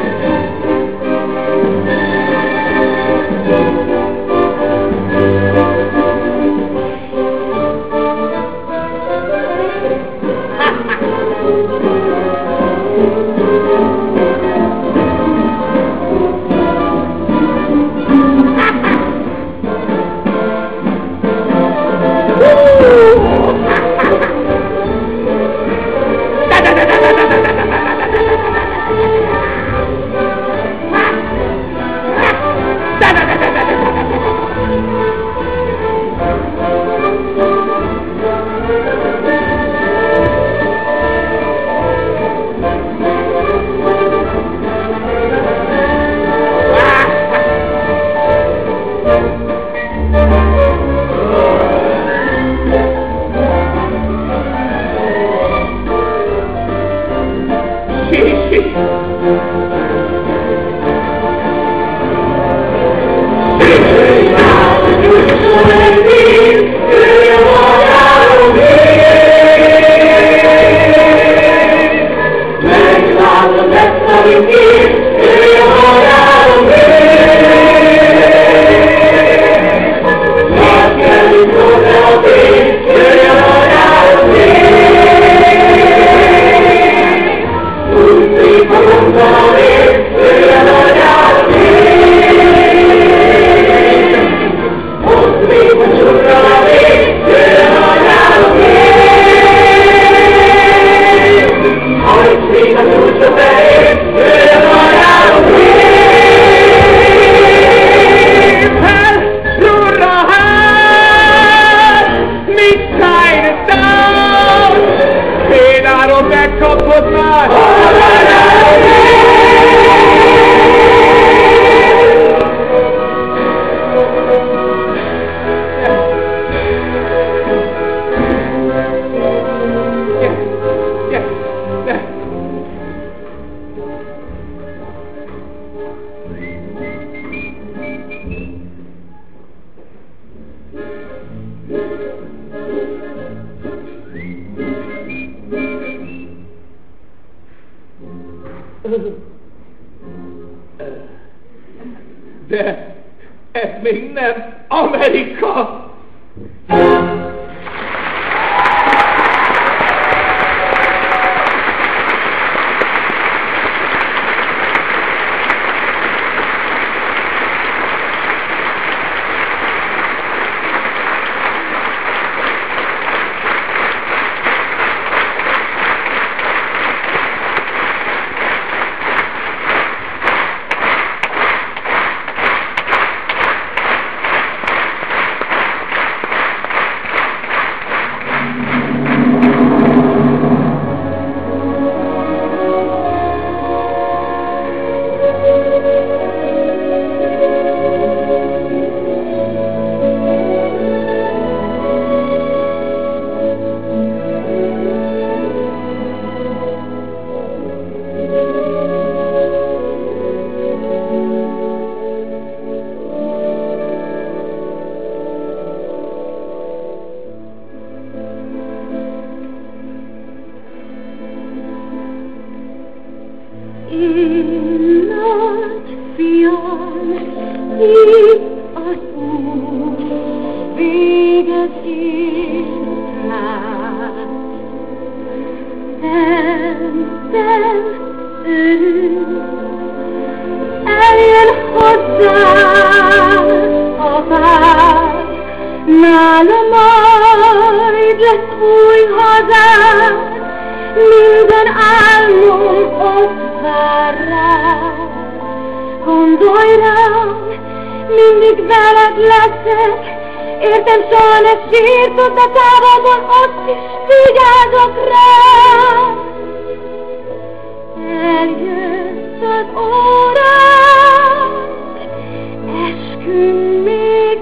Speaker 1: De ez még nem Amerika!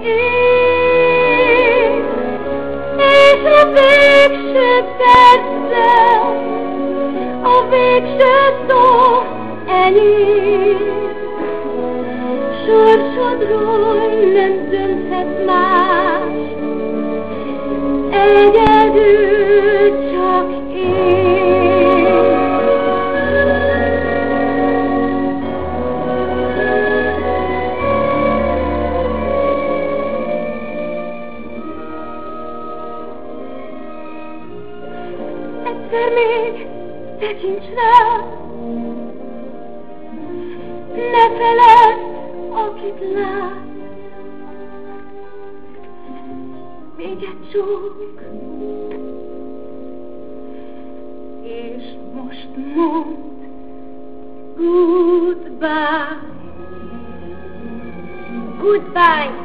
Speaker 2: Végső perc szó enyém, sorsodról nem dönthet más, egyedül csak én. Egyszer még tekints rá, ne feledd, akit lát. Még egy csók, és most mondd goodbye. Goodbye.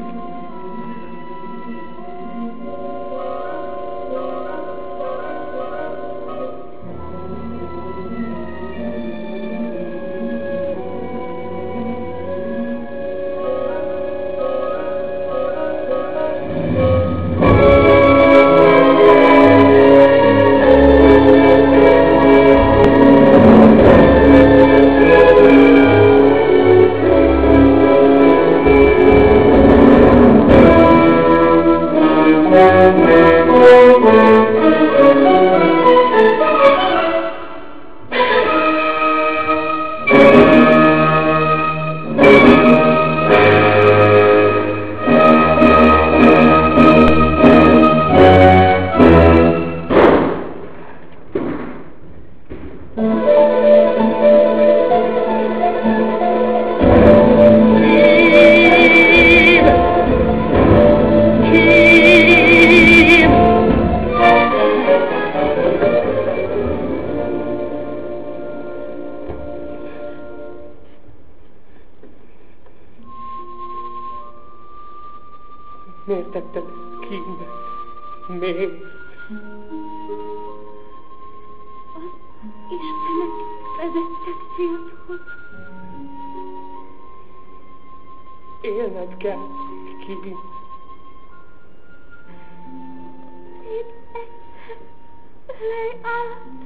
Speaker 4: Miért tetted kínbe? Miért?
Speaker 2: Az Istenek vezettek fiathoz.
Speaker 4: Élned kell, kín.
Speaker 2: Szép egyszer lej át